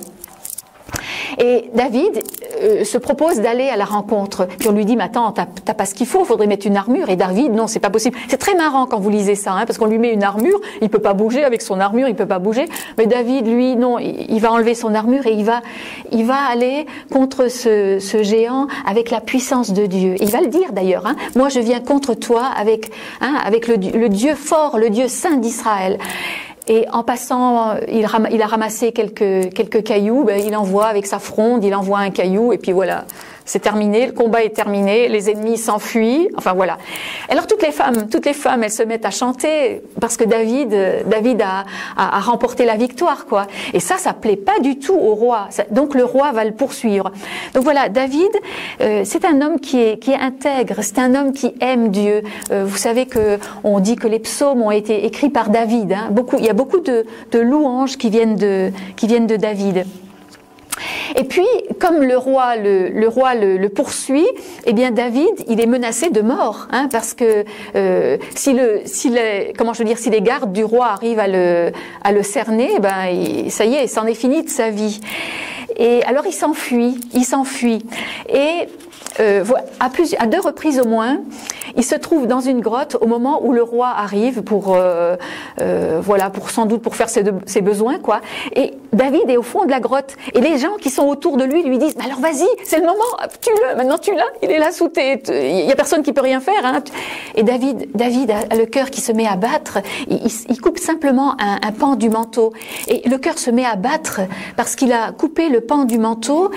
Et David euh, se propose d'aller à la rencontre. Puis on lui dit, mais attends, t'as, t'as pas ce qu'il faut, faudrait mettre une armure. Et David, non, c'est pas possible. C'est très marrant quand vous lisez ça, hein, parce qu'on lui met une armure, il peut pas bouger avec son armure, il peut pas bouger. Mais David, lui, non, il, il va enlever son armure et il va, il va aller contre ce, ce géant avec la puissance de Dieu. Et il va le dire d'ailleurs. Hein, moi, je viens contre toi avec, hein, avec le, le Dieu fort, le Dieu saint d'Israël. Et en passant, il, ram, il a ramassé quelques, quelques cailloux, ben, il envoie avec sa fronde, il envoie un caillou, et puis voilà, c'est terminé, le combat est terminé, les ennemis s'enfuient, enfin voilà. Alors toutes les femmes, toutes les femmes, elles se mettent à chanter, parce que David, David a, a, a remporté la victoire, quoi. Et ça, ça plaît pas du tout au roi, donc le roi va le poursuivre. Donc voilà, David, euh, c'est un homme qui est, qui est intègre, c'est un homme qui aime Dieu. Euh, vous savez que on dit que les psaumes ont été écrits par David, hein. Beaucoup, il y a beaucoup de, de louanges qui viennent de, qui viennent de David. Et puis, comme le roi le, le, roi le, le poursuit, eh bien David, il est menacé de mort, hein, parce que euh, si, le, si, les, comment je veux dire, si les gardes du roi arrivent à le, à le cerner, eh ben, il, ça y est, c'en est fini de sa vie. Et alors il s'enfuit, il s'enfuit. Et euh, à, plus, à deux reprises au moins, il se trouve dans une grotte au moment où le roi arrive pour, euh, euh, voilà, pour sans doute pour faire ses, de, ses besoins, quoi. Et David est au fond de la grotte. Et les gens qui sont autour de lui lui disent, bah alors vas-y, c'est le moment, tue-le, maintenant tu l'as, il est là sous tes, il y a personne qui peut rien faire, hein. Et David, David a le cœur qui se met à battre. Il, il, il coupe simplement un, un pan du manteau. Et le cœur se met à battre parce qu'il a coupé le pan du manteau.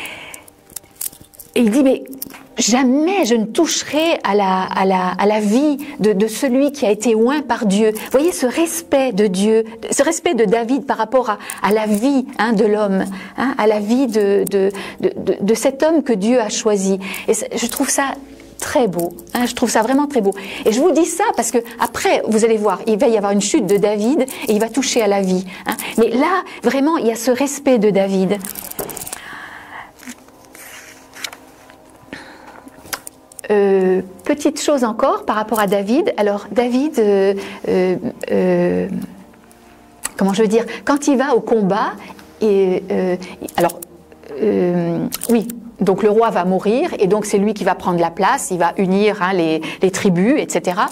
Et il dit, mais jamais je ne toucherai à la, à la, à la vie de, de celui qui a été oint par Dieu. Vous voyez ce respect de Dieu, ce respect de David par rapport à, à la vie, hein, de l'homme, hein, à la vie de, de, de, de, de cet homme que Dieu a choisi. Et je trouve ça très beau, hein, je trouve ça vraiment très beau. Et je vous dis ça parce que après, vous allez voir, il va y avoir une chute de David et il va toucher à la vie. Hein. Mais là, vraiment, il y a ce respect de David. Euh, petite chose encore par rapport à David. Alors David, euh, euh, euh, comment je veux dire, quand il va au combat, et, euh, alors euh, oui, donc le roi va mourir et donc c'est lui qui va prendre la place, il va unir, hein, les, les tribus, et cetera.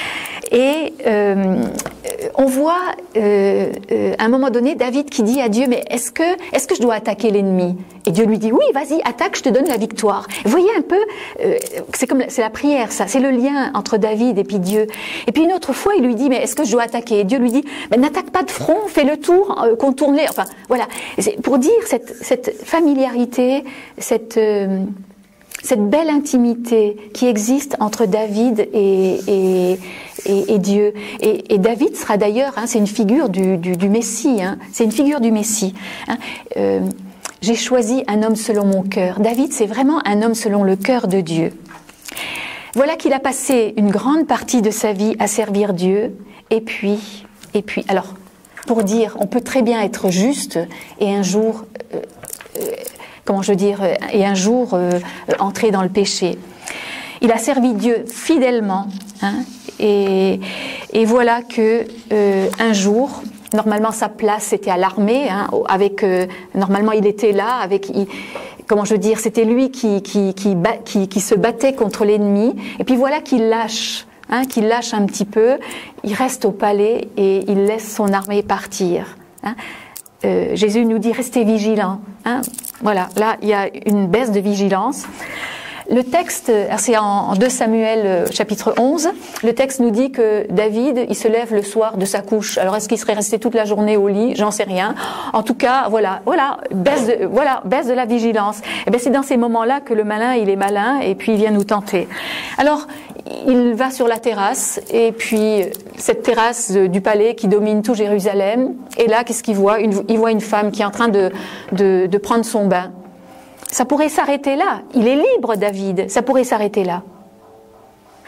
Et euh, on voit euh, euh, à un moment donné David qui dit à Dieu, mais est-ce que, est-ce que je dois attaquer l'ennemi? Et Dieu lui dit, oui, vas-y, attaque, je te donne la victoire. Vous voyez un peu, euh, c'est comme c'est la prière, ça, c'est le lien entre David et puis Dieu. Et puis une autre fois, il lui dit, mais est-ce que je dois attaquer? Et Dieu lui dit, mais n'attaque pas de front, fais le tour, euh, contourne-les. Enfin, voilà. C'est pour dire cette, cette familiarité, cette euh, cette belle intimité qui existe entre David et, et, et, et Dieu. Et, et David sera d'ailleurs, hein, c'est une figure du, du, du Messie, hein, c'est une figure du Messie. Hein. Euh, j'ai choisi un homme selon mon cœur. David, c'est vraiment un homme selon le cœur de Dieu. Voilà qu'il a passé une grande partie de sa vie à servir Dieu. Et puis, et puis, alors, pour dire, on peut très bien être juste et un jour... Euh, euh, comment je veux dire, et un jour euh, entrer dans le péché. Il a servi Dieu fidèlement, hein, et, et voilà que euh, un jour, normalement sa place c'était à l'armée, hein, avec euh, normalement il était là, avec il, comment je veux dire, c'était lui qui qui qui, qui qui se battait contre l'ennemi, et puis voilà qu'il lâche. Hein, qu'il lâche un petit peu, il reste au palais et il laisse son armée partir. Hein. Euh, Jésus nous dit restez vigilants. Hein. Voilà, là il y a une baisse de vigilance. Le texte, c'est en deux Samuel chapitre onze, le texte nous dit que David, il se lève le soir de sa couche. Alors est-ce qu'il serait resté toute la journée au lit? J'en sais rien. En tout cas, voilà, voilà, baisse de, voilà, baisse de la vigilance. Et bien c'est dans ces moments-là que le malin, il est malin et puis il vient nous tenter. Alors, il va sur la terrasse et puis cette terrasse du palais qui domine tout Jérusalem. Et là, qu'est-ce qu'il voit? une, Il voit une femme qui est en train de, de, de prendre son bain. Ça pourrait s'arrêter là. Il est libre, David. Ça pourrait s'arrêter là.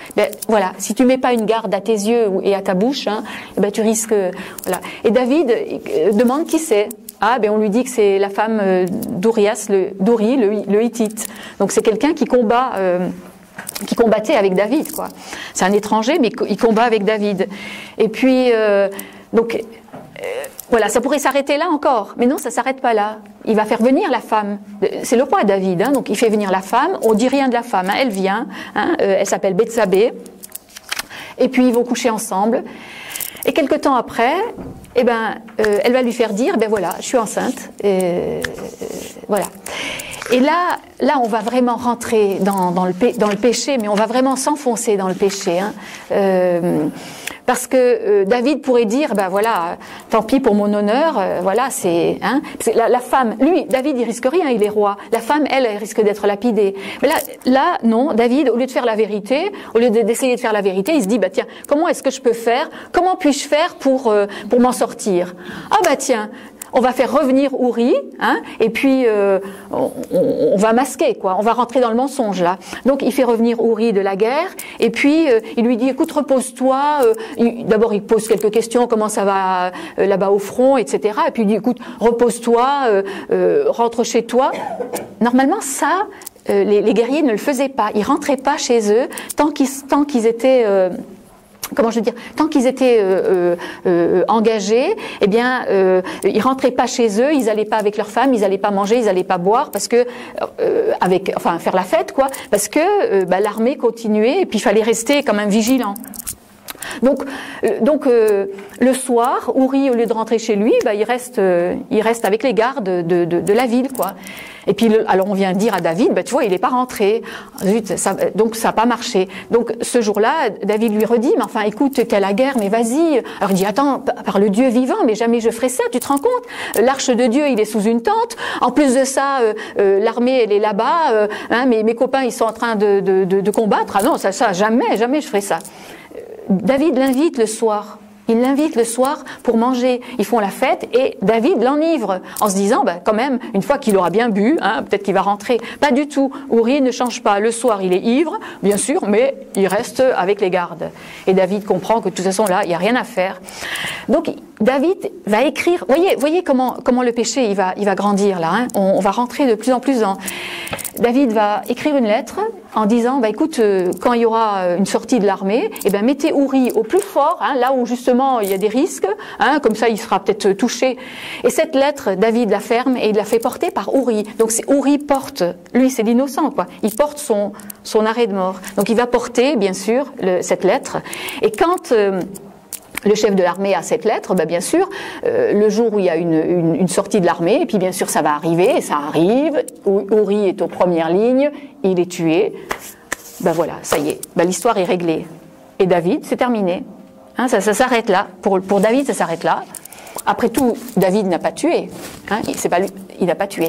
ben voilà, si tu mets pas une garde à tes yeux et à ta bouche, hein, ben tu risques, voilà. Et David demande qui c'est. Ah, ben on lui dit que c'est la femme d'Urias, le d'Uri, le, le Hittite. Donc c'est quelqu'un qui combat, euh, qui combattait avec David, quoi. C'est un étranger, mais il combat avec David. Et puis euh, donc euh, voilà, ça pourrait s'arrêter là encore, mais non, ça s'arrête pas là. Il va faire venir la femme. C'est le roi David, hein, donc il fait venir la femme. On dit rien de la femme, hein, elle vient. Hein, euh, elle s'appelle Bethsabée. Et puis ils vont coucher ensemble. Et quelque temps après, eh ben, euh, elle va lui faire dire, ben voilà, je suis enceinte, et, euh, voilà. Et là, là, on va vraiment rentrer dans, dans, le, dans le péché, mais on va vraiment s'enfoncer dans le péché, hein. Euh, parce que euh, David pourrait dire, ben voilà, tant pis pour mon honneur, euh, voilà, c'est, hein, la, la femme, lui, David, il risque rien, il est roi. La femme, elle, elle risque d'être lapidée. Mais là, là, non, David, au lieu de faire la vérité, au lieu d'essayer de faire la vérité, il se dit, bah tiens, comment est-ce que je peux faire, comment puis-je faire pour euh, pour m'en sortir? Ah bah tiens. On va faire revenir Uri, hein, et puis euh, on, on, on va masquer, quoi. On va rentrer dans le mensonge là. Donc il fait revenir Uri de la guerre, et puis euh, il lui dit, écoute, repose-toi. Euh, D'abord il pose quelques questions, comment ça va euh, là-bas au front, et cetera. Et puis il dit, écoute, repose-toi, euh, euh, rentre chez toi. Normalement ça, euh, les, les guerriers ne le faisaient pas. Ils rentraient pas chez eux tant qu'ils tant qu'ils étaient euh, Comment je veux dire, tant qu'ils étaient euh, euh, engagés, eh bien, euh, ils rentraient pas chez eux, ils allaient pas avec leurs femmes, ils allaient pas manger, ils allaient pas boire, parce que, euh, avec, enfin, faire la fête, quoi, parce que euh, bah, l'armée continuait et puis il fallait rester quand même vigilant. Donc, euh, donc euh, le soir, Uri, au lieu de rentrer chez lui, bah, il reste, euh, il reste avec les gardes de, de, de la ville, quoi. Et puis, le, alors on vient dire à David, bah, tu vois, il n'est pas rentré. Zut, ça, donc ça n'a pas marché. Donc ce jour-là, David lui redit, mais enfin, écoute, t'es à la guerre, mais vas-y. Alors il dit, attends, par le Dieu vivant, mais jamais je ferai ça. Tu te rends compte? L'arche de Dieu, il est sous une tente. En plus de ça, euh, euh, l'armée, elle est là-bas. Euh, hein, mes, mes copains, ils sont en train de, de, de, de combattre. Ah non, ça, ça, jamais, jamais je ferai ça. David l'invite le soir. Il l'invite le soir pour manger. Ils font la fête et David l'enivre en se disant, bah, quand même, une fois qu'il aura bien bu, hein, peut-être qu'il va rentrer. Pas du tout. Uri ne change pas. Le soir, il est ivre, bien sûr, mais il reste avec les gardes. Et David comprend que de toute façon, là, il n'y a rien à faire. Donc, David va écrire. Voyez, voyez comment, comment le péché, il va, il va grandir là. Hein. On, on va rentrer de plus en plus dans. David va écrire une lettre en disant, bah, écoute, euh, quand il y aura une sortie de l'armée, eh ben, mettez Uri au plus fort, hein, là où justement il y a des risques, hein, comme ça il sera peut-être touché. Et cette lettre, David la ferme et il la fait porter par Uri. Donc c'est Uri porte, lui c'est l'innocent, quoi. Il porte son, son arrêt de mort. Donc il va porter, bien sûr, le, cette lettre. Et quand euh, le chef de l'armée a cette lettre, ben bien sûr, euh, le jour où il y a une, une, une sortie de l'armée, et puis bien sûr ça va arriver, et ça arrive, Uri est aux premières lignes, il est tué, ben voilà, ça y est, ben l'histoire est réglée. Et David, c'est terminé. Hein, ça, ça s'arrête là. Pour, pour David, ça s'arrête là. Après tout, David n'a pas tué. Hein, c'est pas lui, il n'a pas tué.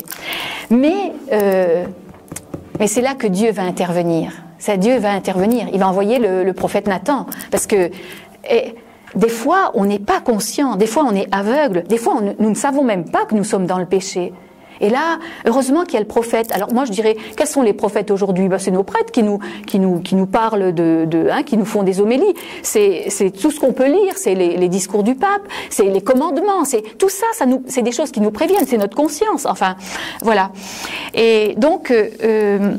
Mais, euh, mais c'est là que Dieu va intervenir. Ça, Dieu va intervenir. Il va envoyer le, le prophète Nathan, parce que et, des fois, on n'est pas conscient, des fois on est aveugle, des fois on, nous ne savons même pas que nous sommes dans le péché. Et là, heureusement qu'il y a le prophète. Alors moi je dirais, quels sont les prophètes aujourd'hui? Ben, c'est nos prêtres qui nous qui nous qui nous parlent de, de hein, qui nous font des homélies. C'est c'est tout ce qu'on peut lire, c'est les, les discours du pape, c'est les commandements, c'est tout ça, ça nous c'est des choses qui nous préviennent, c'est notre conscience. Enfin, voilà. Et donc euh, euh,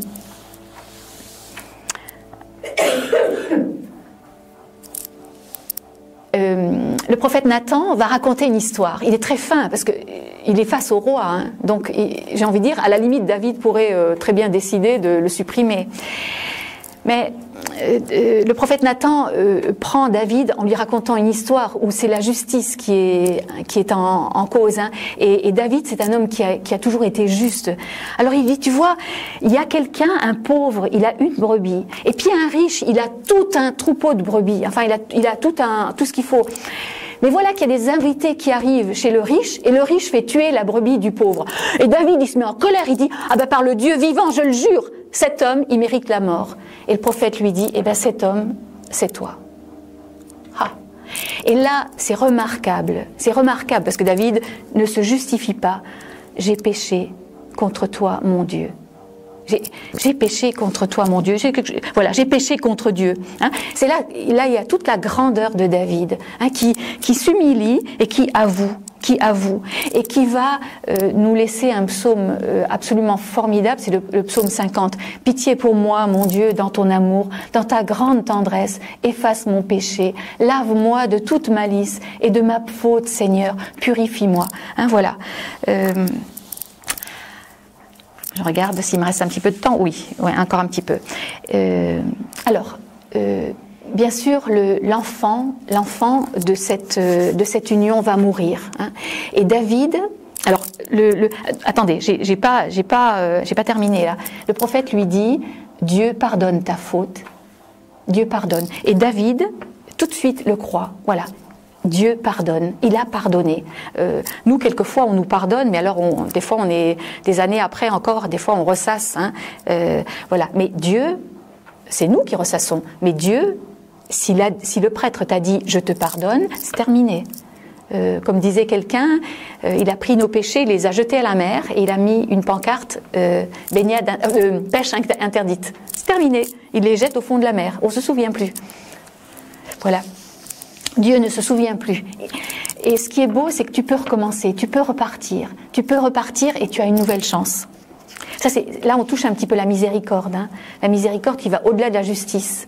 Euh, le prophète Nathan va raconter une histoire. Il est très fin parce que il est face au roi. Hein. Donc, j'ai envie de dire, à la limite, David pourrait euh, très bien décider de le supprimer. Mais euh, euh, le prophète Nathan euh, prend David en lui racontant une histoire où c'est la justice qui est qui est en, en cause. Hein. Et, et David, c'est un homme qui a qui a toujours été juste. Alors il dit, tu vois, il y a quelqu'un, un pauvre, il a une brebis, et puis un riche, il a tout un troupeau de brebis. Enfin, il a il a tout un tout ce qu'il faut. Mais voilà qu'il y a des invités qui arrivent chez le riche, et le riche fait tuer la brebis du pauvre. Et David, il se met en colère, il dit, ah ben par le Dieu vivant, je le jure, cet homme, il mérite la mort. Et le prophète lui dit, eh ben cet homme, c'est toi. Ah. Et là, c'est remarquable, c'est remarquable, parce que David ne se justifie pas. J'ai péché contre toi, mon Dieu. j'ai péché contre toi, mon Dieu. Voilà, j'ai péché contre Dieu. Hein. C'est là, là, il y a toute la grandeur de David, hein, qui, qui s'humilie et qui avoue, qui avoue, et qui va euh, nous laisser un psaume euh, absolument formidable. C'est le, le psaume cinquante. Pitié pour moi, mon Dieu, dans ton amour, dans ta grande tendresse, efface mon péché, lave-moi de toute malice et de ma faute, Seigneur, purifie-moi. Hein, voilà. Euh, Je regarde s'il me reste un petit peu de temps. Oui, ouais, encore un petit peu. Euh, alors, euh, bien sûr, le, l'enfant, l'enfant de cette euh, de cette union va mourir. Hein. Et David, alors, le, le attendez, j'ai, j'ai pas, j'ai pas, euh, j'ai pas terminé là. Le prophète lui dit, Dieu pardonne ta faute. Dieu pardonne. Et David, tout de suite, le croit. Voilà. Dieu pardonne, il a pardonné. Euh, nous, quelquefois, on nous pardonne, mais alors, on, des fois, on est des années après encore, des fois, on ressasse. Hein, euh, voilà. Mais Dieu, c'est nous qui ressassons. Mais Dieu, si, la, si le prêtre t'a dit « je te pardonne », c'est terminé. Euh, comme disait quelqu'un, euh, il a pris nos péchés, il les a jetés à la mer et il a mis une pancarte euh, baignade, euh, pêche interdite. C'est terminé. Il les jette au fond de la mer. On ne se souvient plus. Voilà. Dieu ne se souvient plus. Et ce qui est beau, c'est que tu peux recommencer, tu peux repartir. Tu peux repartir et tu as une nouvelle chance. Ça, c'est, là, on touche un petit peu la miséricorde. Hein. La miséricorde qui va au-delà de la justice.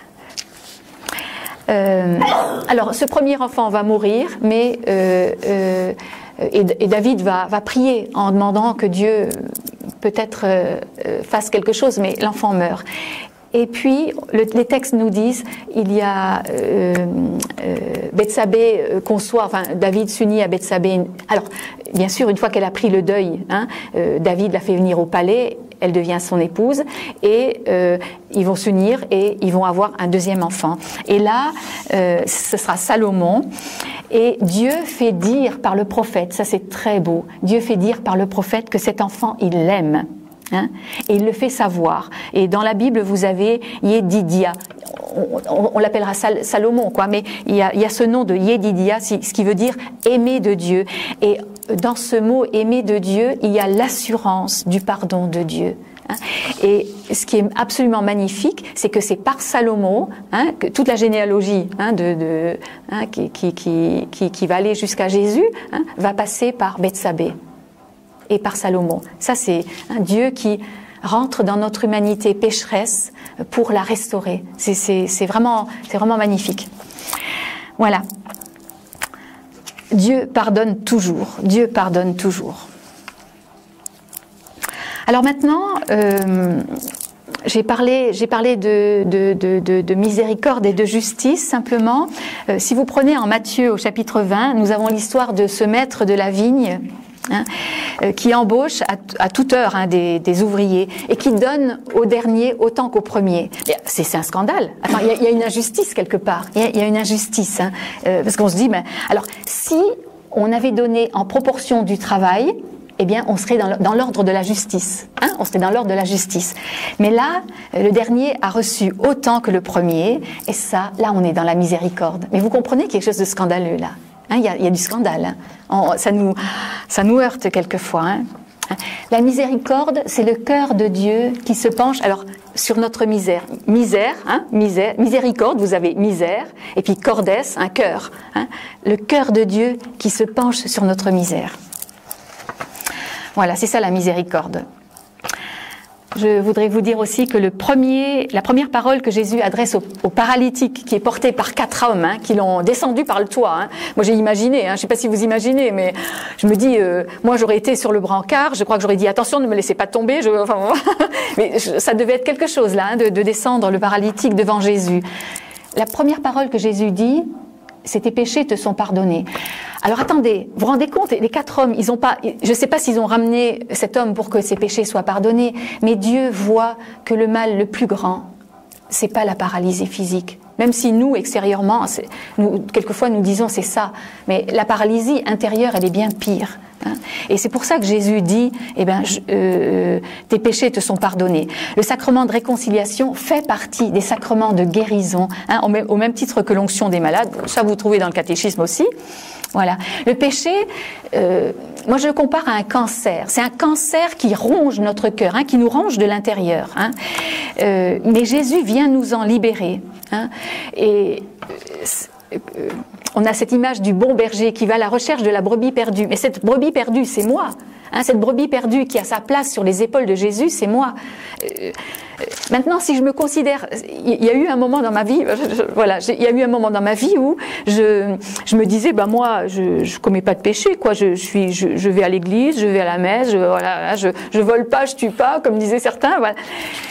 Euh, alors, ce premier enfant va mourir, mais euh, euh, et, et David va, va prier en demandant que Dieu peut-être euh, fasse quelque chose, mais l'enfant meurt. Et puis, le, les textes nous disent, il y a euh, euh, Bethsabée euh, conçoit, enfin David s'unit à Bethsabée. Alors, bien sûr, une fois qu'elle a pris le deuil, hein, euh, David l'a fait venir au palais, elle devient son épouse, et euh, ils vont s'unir et ils vont avoir un deuxième enfant. Et là, euh, ce sera Salomon. Et Dieu fait dire par le prophète, ça c'est très beau, Dieu fait dire par le prophète que cet enfant, il l'aime. Hein, et il le fait savoir. Et dans la Bible, vous avez Yedidia. On, on, on l'appellera Sal, Salomon, quoi. Mais il y a, il y a ce nom de Yedidia, ce qui veut dire aimer de Dieu. Et dans ce mot aimer de Dieu, il y a l'assurance du pardon de Dieu. Hein. Et ce qui est absolument magnifique, c'est que c'est par Salomon, hein, que toute la généalogie hein, de, de, hein, qui, qui, qui, qui, qui va aller jusqu'à Jésus, hein, va passer par Bethsabée et par Salomon. Ça, c'est un Dieu qui rentre dans notre humanité pécheresse pour la restaurer. C'est, c'est, c'est, vraiment, c'est vraiment magnifique. Voilà. Dieu pardonne toujours. Dieu pardonne toujours. Alors maintenant, euh, j'ai parlé, j'ai parlé de, de, de, de, de miséricorde et de justice, simplement. Euh, si vous prenez en Matthieu au chapitre vingt, nous avons l'histoire de ce maître de la vigne, Hein, euh, qui embauche à, à toute heure hein, des, des ouvriers et qui donne au dernier autant qu'au premier. C'est, c'est un scandale. Attends, il y, y a une injustice quelque part. Il y, y a une injustice hein, euh, parce qu'on se dit, ben, alors si on avait donné en proportion du travail, eh bien, on serait dans, dans l'ordre de la justice. Hein, on serait dans l'ordre de la justice. Mais là, le dernier a reçu autant que le premier, et ça, là, on est dans la miséricorde. Mais vous comprenez quelque chose de scandaleux là. Il hein, y, y a du scandale. Hein. On, ça, nous, ça nous heurte quelquefois. Hein. La miséricorde, c'est le cœur de Dieu qui se penche alors sur notre misère. Misère, hein, misère, miséricorde, vous avez misère, et puis cordes, un cœur. Hein. Le cœur de Dieu qui se penche sur notre misère. Voilà, c'est ça la miséricorde. Je voudrais vous dire aussi que le premier, la première parole que Jésus adresse au, au paralytique, qui est porté par quatre hommes, hein, qui l'ont descendu par le toit. Hein. Moi, j'ai imaginé, hein, je ne sais pas si vous imaginez, mais je me dis, euh, moi, j'aurais été sur le brancard, je crois que j'aurais dit, attention, ne me laissez pas tomber. Je, enfin, mais je, ça devait être quelque chose, là, hein, de, de descendre le paralytique devant Jésus. La première parole que Jésus dit, c'est tes péchés te sont pardonnés. Alors attendez, vous vous rendez compte, les quatre hommes, ils ont pas, je ne sais pas s'ils ont ramené cet homme pour que ses péchés soient pardonnés, mais Dieu voit que le mal le plus grand, c'est pas la paralysie physique. Même si nous, extérieurement, nous, quelquefois nous disons c'est ça, mais la paralysie intérieure, elle est bien pire. Hein. Et c'est pour ça que Jésus dit, eh ben, je, euh, tes péchés te sont pardonnés. Le sacrement de réconciliation fait partie des sacrements de guérison, hein, au, même, au même titre que l'onction des malades. Ça, vous trouvez dans le catéchisme aussi. Voilà. Le péché, euh, moi je le compare à un cancer. C'est un cancer qui ronge notre cœur, hein, qui nous ronge de l'intérieur. Hein. Euh, mais Jésus vient nous en libérer. Hein. Et euh, euh, on a cette image du bon berger qui va à la recherche de la brebis perdue. Mais cette brebis perdue, c'est moi. Hein, cette brebis perdue qui a sa place sur les épaules de Jésus, c'est moi. Euh, maintenant, si je me considère, il y a eu un moment dans ma vie, je, je, voilà, il y a eu un moment dans ma vie où je, je me disais, bah moi, je, je commets pas de péché, quoi. Je, je suis, je, je vais à l'église, je vais à la messe, je, voilà, je, je vole pas, je tue pas, comme disaient certains. Voilà.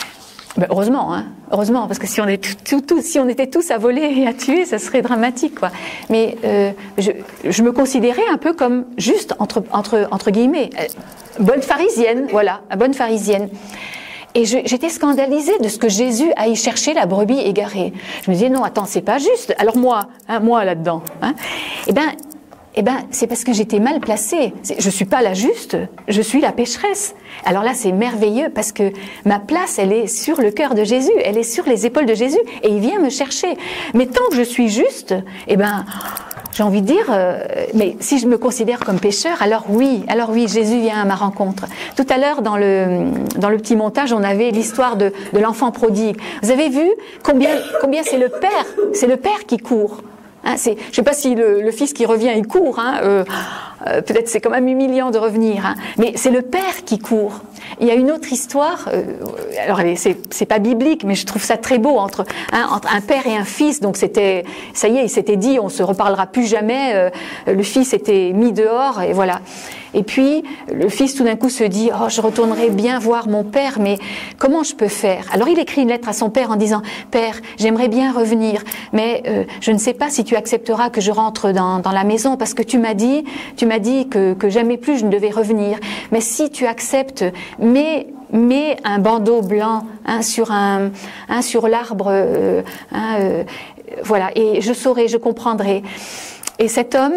Ben heureusement, hein, heureusement, parce que si on, est tout, tout, tout, si on était tous à voler et à tuer, ça serait dramatique, quoi. Mais euh, je, je me considérais un peu comme juste entre, entre, entre guillemets, euh, bonne pharisienne, voilà, bonne pharisienne. Et j'étais scandalisée de ce que Jésus aille chercher la brebis égarée. Je me disais non, attends, c'est pas juste. Alors moi, hein, moi là-dedans, hein, eh ben. Eh ben, c'est parce que j'étais mal placée. Je suis pas la juste, je suis la pécheresse. Alors là, c'est merveilleux parce que ma place, elle est sur le cœur de Jésus, elle est sur les épaules de Jésus et il vient me chercher. Mais tant que je suis juste, eh ben, j'ai envie de dire, euh, mais si je me considère comme pécheur, alors oui, alors oui, Jésus vient à ma rencontre. Tout à l'heure, dans le dans le petit montage, on avait l'histoire de, de l'enfant prodigue. Vous avez vu combien combien c'est le père, c'est le père qui court. Hein, c'est, je ne sais pas si le, le fils qui revient, il court. Hein, euh, euh, peut-être c'est quand même humiliant de revenir. Hein, mais c'est le père qui court. Il y a une autre histoire. Euh, alors c'est, c'est pas biblique, mais je trouve ça très beau entre, hein, entre un père et un fils. Donc c'était, ça y est, il s'était dit, on se reparlera plus jamais. Euh, le fils était mis dehors et voilà. Et puis le fils tout d'un coup se dit, oh, je retournerai bien voir mon père, mais comment je peux faire? Alors il écrit une lettre à son père en disant, père, j'aimerais bien revenir, mais euh, je ne sais pas si tu accepteras que je rentre dans, dans la maison parce que tu m'as dit, tu m'as dit que, que jamais plus je ne devais revenir. Mais si tu acceptes, mets, mets un bandeau blanc hein, sur un, hein, sur l'arbre, euh, hein, euh, voilà, et je saurai, je comprendrai. Et cet homme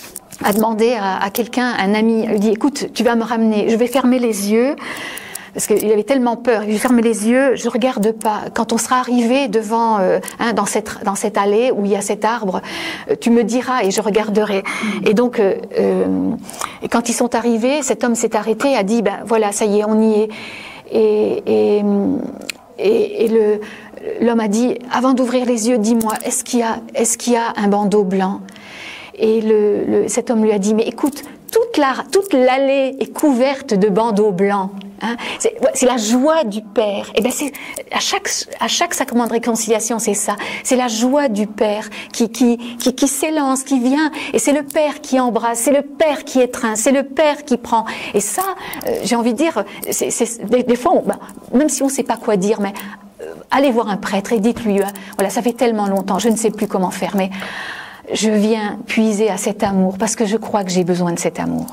a demandé à, à quelqu'un, un ami, il lui dit, écoute, tu vas me ramener, je vais fermer les yeux. Parce qu'il avait tellement peur, il ferme les yeux, je regarde pas. Quand on sera arrivé devant, euh, hein, dans cette dans cette allée où il y a cet arbre, euh, tu me diras et je regarderai. Et donc, euh, euh, quand ils sont arrivés, cet homme s'est arrêté, a dit, ben voilà, ça y est, on y est. Et et et, et le l'homme a dit, avant d'ouvrir les yeux, dis-moi, est-ce qu'il y a est-ce qu'il y a un bandeau blanc? Et le, le, cet homme lui a dit, mais écoute, toute la, toute l'allée est couverte de bandeaux blancs. Hein, c'est, c'est la joie du Père. Et ben c'est à chaque à chaque sacrement de réconciliation, c'est ça. C'est la joie du Père qui qui qui, qui s'élance, qui vient. Et c'est le Père qui embrasse, c'est le Père qui étreint, c'est le Père qui prend. Et ça, euh, j'ai envie de dire, c'est, c'est des, des fois, on, bah, même si on ne sait pas quoi dire, mais euh, allez voir un prêtre et dites-lui, hein, voilà, ça fait tellement longtemps, je ne sais plus comment faire, mais je viens puiser à cet amour parce que je crois que j'ai besoin de cet amour.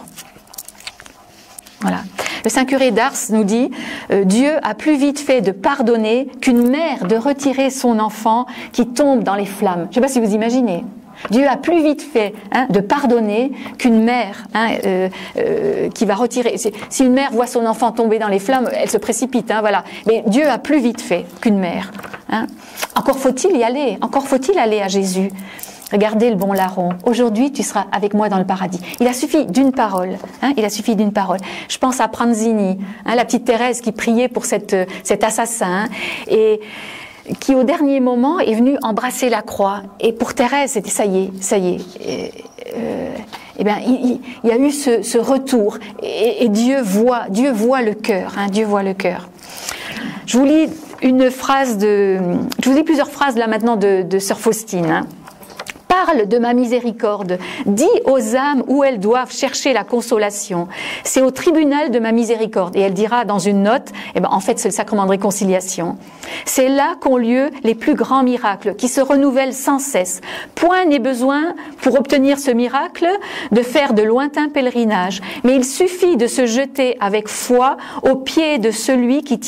Voilà. Le Saint curé d'Ars nous dit euh, « Dieu a plus vite fait de pardonner qu'une mère de retirer son enfant qui tombe dans les flammes. » Je ne sais pas si vous imaginez. Dieu a plus vite fait hein, de pardonner qu'une mère hein, euh, euh, qui va retirer. Si une mère voit son enfant tomber dans les flammes, elle se précipite. Hein, voilà. Mais Dieu a plus vite fait qu'une mère. Hein. Encore faut-il y aller. Encore faut-il aller à Jésus. Regardez le bon larron. Aujourd'hui, tu seras avec moi dans le paradis. Il a suffi d'une parole. Hein, il a suffi d'une parole. Je pense à Pranzini, hein, la petite Thérèse qui priait pour cette, cet assassin hein, et qui, au dernier moment, est venue embrasser la croix. Et pour Thérèse, c'était ça y est, ça y est. Et, euh, eh bien, il, il y a eu ce, ce retour. Et, et Dieu voit, Dieu voit le cœur. Hein, Dieu voit le cœur. Je vous lis une phrase de, je vous lis plusieurs phrases là maintenant de, de Sœur Faustine. Hein. Parle de ma miséricorde, dis aux âmes où elles doivent chercher la consolation. C'est au tribunal de ma miséricorde. Et elle dira dans une note, eh ben, en fait c'est le sacrement de réconciliation. C'est là qu'ont lieu les plus grands miracles, qui se renouvellent sans cesse. Point n'est besoin, pour obtenir ce miracle, de faire de lointains pèlerinages. Mais il suffit de se jeter avec foi aux pieds de celui qui tient la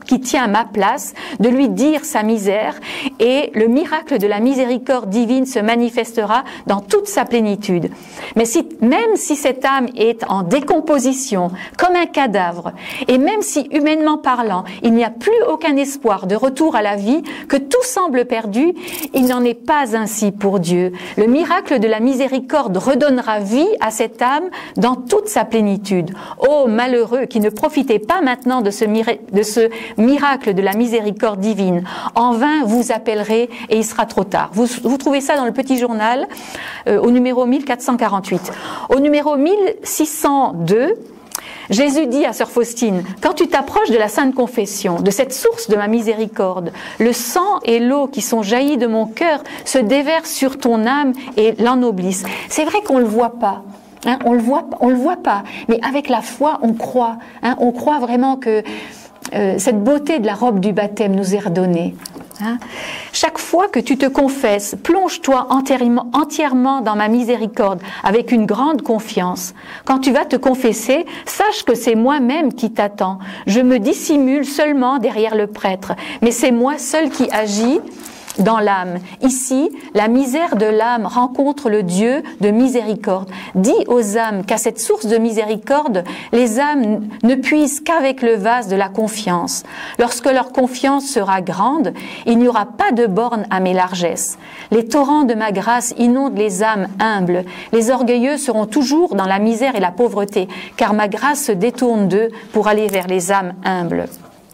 qui tient ma place, de lui dire sa misère, et le miracle de la miséricorde divine se manifestera dans toute sa plénitude. Mais si, même si cette âme est en décomposition, comme un cadavre, et même si humainement parlant, il n'y a plus aucun espoir de retour à la vie, que tout semble perdu, il n'en est pas ainsi pour Dieu. Le miracle de la miséricorde redonnera vie à cette âme dans toute sa plénitude. Ô malheureux qui ne profitez pas maintenant de ce, de ce miracle de la miséricorde divine, en vain vous appellerez et il sera trop tard. Vous, vous trouvez ça dans le petit journal euh, au numéro mille quatre cent quarante-huit. Au numéro mille six cent deux, Jésus dit à sœur Faustine, quand tu t'approches de la Sainte Confession, de cette source de ma miséricorde, le sang et l'eau qui sont jaillis de mon cœur se déversent sur ton âme et l'ennoblissent. C'est vrai qu'on ne le voit pas. Hein, on le voit, on le voit pas, mais avec la foi, on croit. Hein, on croit vraiment que euh, cette beauté de la robe du baptême nous est redonnée. Hein. Chaque fois que tu te confesses, plonge-toi entièrement, entièrement dans ma miséricorde avec une grande confiance. Quand tu vas te confesser, sache que c'est moi-même qui t'attends. Je me dissimule seulement derrière le prêtre, mais c'est moi seul qui agis dans l'âme. Ici, la misère de l'âme rencontre le Dieu de miséricorde. Dis aux âmes qu'à cette source de miséricorde, les âmes ne puisent qu'avec le vase de la confiance. Lorsque leur confiance sera grande, il n'y aura pas de borne à mes largesses. Les torrents de ma grâce inondent les âmes humbles. Les orgueilleux seront toujours dans la misère et la pauvreté, car ma grâce se détourne d'eux pour aller vers les âmes humbles.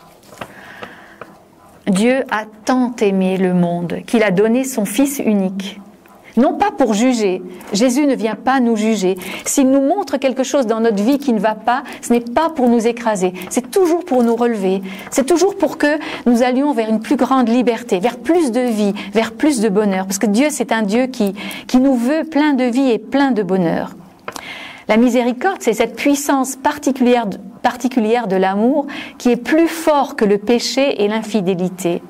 Dieu a tant aimé le monde qu'il a donné son Fils unique. Non pas pour juger, Jésus ne vient pas nous juger. S'il nous montre quelque chose dans notre vie qui ne va pas, ce n'est pas pour nous écraser, c'est toujours pour nous relever. C'est toujours pour que nous allions vers une plus grande liberté, vers plus de vie, vers plus de bonheur. Parce que Dieu, c'est un Dieu qui, qui nous veut plein de vie et plein de bonheur. La miséricorde, c'est cette puissance particulière de, particulière de l'amour qui est plus fort que le péché et l'infidélité.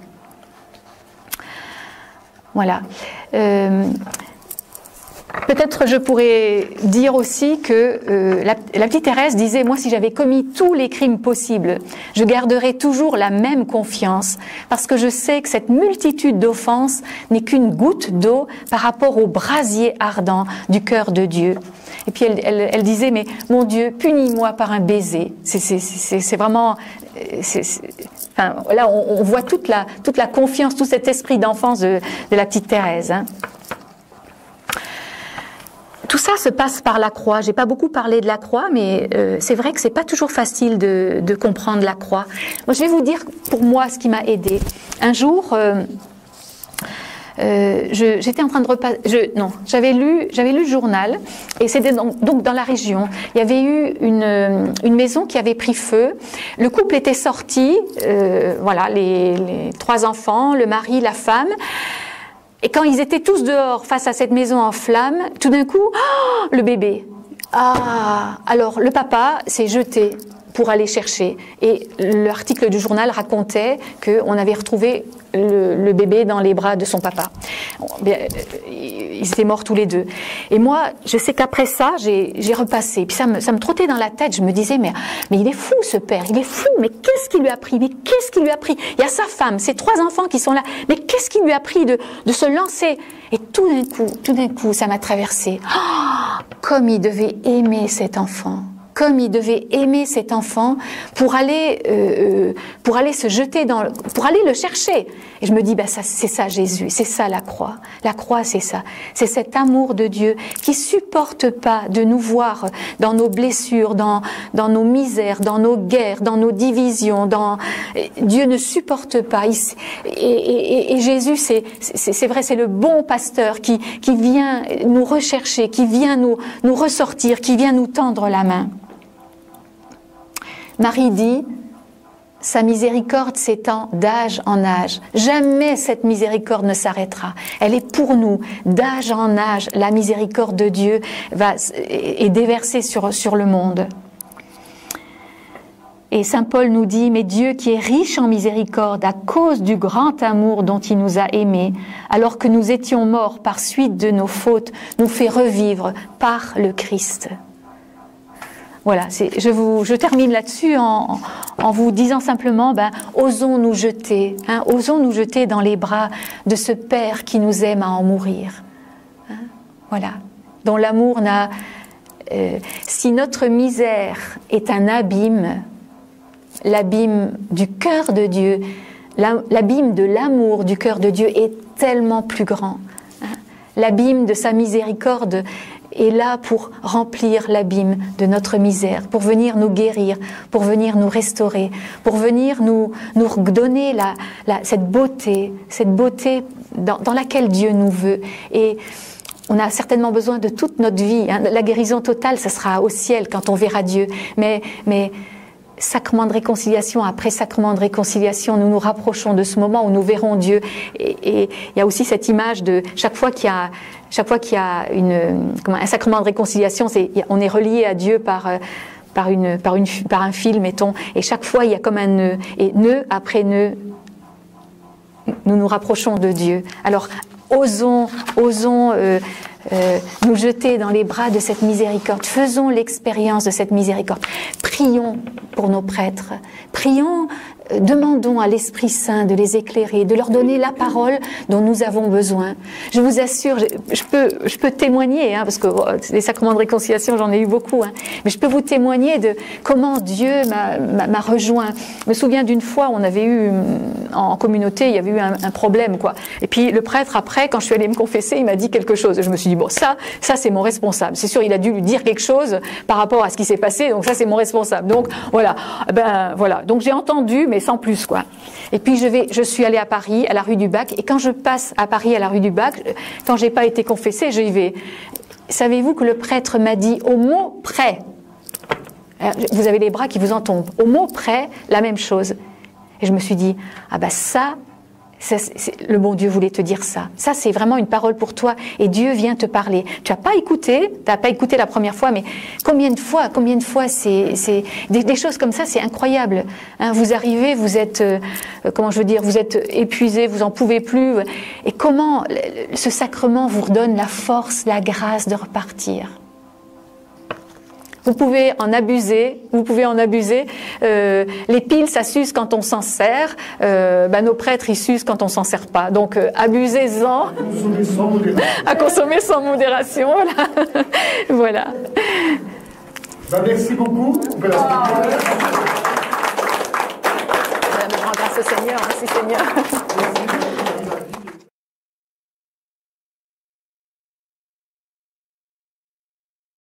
Voilà. Euh, Peut-être je pourrais dire aussi que euh, la, la petite Thérèse disait, moi si j'avais commis tous les crimes possibles, je garderais toujours la même confiance, parce que je sais que cette multitude d'offenses n'est qu'une goutte d'eau par rapport au brasier ardent du cœur de Dieu. Et puis elle, elle, elle disait, mais mon Dieu, punis-moi par un baiser. C'est, c'est, c'est, c'est vraiment... C'est, c'est, enfin, là, on, on voit toute la, toute la confiance, tout cet esprit d'enfance de, de la petite Thérèse. Hein. Tout ça se passe par la croix. J'ai pas beaucoup parlé de la croix, mais euh, c'est vrai que c'est pas toujours facile de, de comprendre la croix. Moi, je vais vous dire pour moi ce qui m'a aidé. Un jour, euh, euh, je, j'étais en train de repasser. Je, non, j'avais lu, j'avais lu le journal et c'était donc, donc dans la région. Il y avait eu une, une maison qui avait pris feu. Le couple était sorti. Euh, voilà, les, les trois enfants, le mari, la femme. Et quand ils étaient tous dehors face à cette maison en flammes, tout d'un coup, oh, le bébé. Ah, alors le papa s'est jeté pour aller chercher. Et l'article du journal racontait qu'on avait retrouvé le, le bébé dans les bras de son papa. Bien, ils étaient morts tous les deux. Et moi, je sais qu'après ça, j'ai, j'ai repassé. Puis ça me, ça me trottait dans la tête. Je me disais, mais, mais il est fou ce père, il est fou. Mais qu'est-ce qui lui a pris? Mais qu'est-ce qui lui a pris? Il y a sa femme, ses trois enfants qui sont là. Mais qu'est-ce qui lui a pris de, de se lancer? Et tout d'un coup, tout d'un coup, ça m'a traversé. Oh, comme il devait aimer cet enfant. Comme il devait aimer cet enfant pour aller, euh, pour aller se jeter dans, le, pour aller le chercher. Et je me dis, bah ça, c'est ça Jésus, c'est ça la croix. La croix, c'est ça, c'est cet amour de Dieu qui supporte pas de nous voir dans nos blessures, dans dans nos misères, dans nos guerres, dans nos divisions. Dans Dieu ne supporte pas. Il, et, et, et Jésus, c'est c'est, c'est vrai, c'est le bon pasteur qui qui vient nous rechercher, qui vient nous nous ressortir, qui vient nous tendre la main. Marie dit, sa miséricorde s'étend d'âge en âge. Jamais cette miséricorde ne s'arrêtera. Elle est pour nous, d'âge en âge. La miséricorde de Dieu va, est déversée sur, sur le monde. Et saint Paul nous dit, mais Dieu qui est riche en miséricorde à cause du grand amour dont il nous a aimés, alors que nous étions morts par suite de nos fautes, nous fait revivre par le Christ. Voilà, c'est, je, vous, je termine là-dessus en, en vous disant simplement, ben, osons nous jeter, hein, osons nous jeter dans les bras de ce Père qui nous aime à en mourir. Hein, voilà, dont l'amour n'a... Euh, si notre misère est un abîme, l'abîme du cœur de Dieu, l'abîme de l'amour du cœur de Dieu est tellement plus grand. Hein. L'abîme de sa miséricorde est là pour remplir l'abîme de notre misère, pour venir nous guérir, pour venir nous restaurer, pour venir nous, nous donner la, la, cette beauté, cette beauté dans, dans laquelle Dieu nous veut. Et on a certainement besoin de toute notre vie. Hein. La guérison totale, ça sera au ciel quand on verra Dieu. Mais, mais sacrement de réconciliation après sacrement de réconciliation, nous nous rapprochons de ce moment où nous verrons Dieu. Et, et il y a aussi cette image de chaque fois qu'il y a, chaque fois qu'il y a une, comment, un sacrement de réconciliation, c'est, on est relié à Dieu par par une, par une, par un fil, mettons. Et chaque fois, il y a comme un nœud. Et nœud après nœud, nous nous rapprochons de Dieu. Alors, osons, osons euh, euh, nous jeter dans les bras de cette miséricorde. Faisons l'expérience de cette miséricorde. Prions pour nos prêtres. Prions, euh, demandons à l'Esprit Saint de les éclairer, de leur donner la parole dont nous avons besoin. Je vous assure, je, je peux, je peux témoigner, hein, parce que oh, les sacrements de réconciliation, j'en ai eu beaucoup, hein, mais je peux vous témoigner de comment Dieu m'a rejoint. Je me souviens d'une fois, on avait eu en communauté, il y avait eu un, un problème, quoi. Et puis le prêtre, après, quand je suis allée me confesser, il m'a dit quelque chose. Et je me suis dit, bon, ça, ça c'est mon responsable. C'est sûr, il a dû lui dire quelque chose par rapport à ce qui s'est passé, donc ça c'est mon responsable. Donc voilà, ben voilà. Donc j'ai entendu, mais sans plus, quoi. Et puis je vais, je suis allée à Paris, à la rue du Bac, et quand je passe à Paris, à la rue du Bac, quand j'ai pas été confessée, j'y vais. Savez-vous que le prêtre m'a dit au mot près, vous avez les bras qui vous en tombent, au mot près, la même chose. Et je me suis dit, ah ben ça, ça le bon Dieu voulait te dire ça. Ça, c'est vraiment une parole pour toi. Et Dieu vient te parler. Tu n'as pas écouté, tu n'as pas écouté la première fois, mais combien de fois, combien de fois, c'est, c'est des, des choses comme ça, c'est incroyable. Hein, vous arrivez, vous êtes, euh, comment je veux dire, vous êtes épuisé, vous en pouvez plus. Et comment ce sacrement vous redonne la force, la grâce de repartir. Vous pouvez en abuser, vous pouvez en abuser. Euh, les piles, ça s'use quand on s'en sert. Euh, ben nos prêtres, ils s'usent quand on s'en sert pas. Donc, euh, abusez-en. À consommer sans modération. Voilà. Voilà. Ben, merci beaucoup. Voilà. Grâce au Seigneur, merci Seigneur. Merci.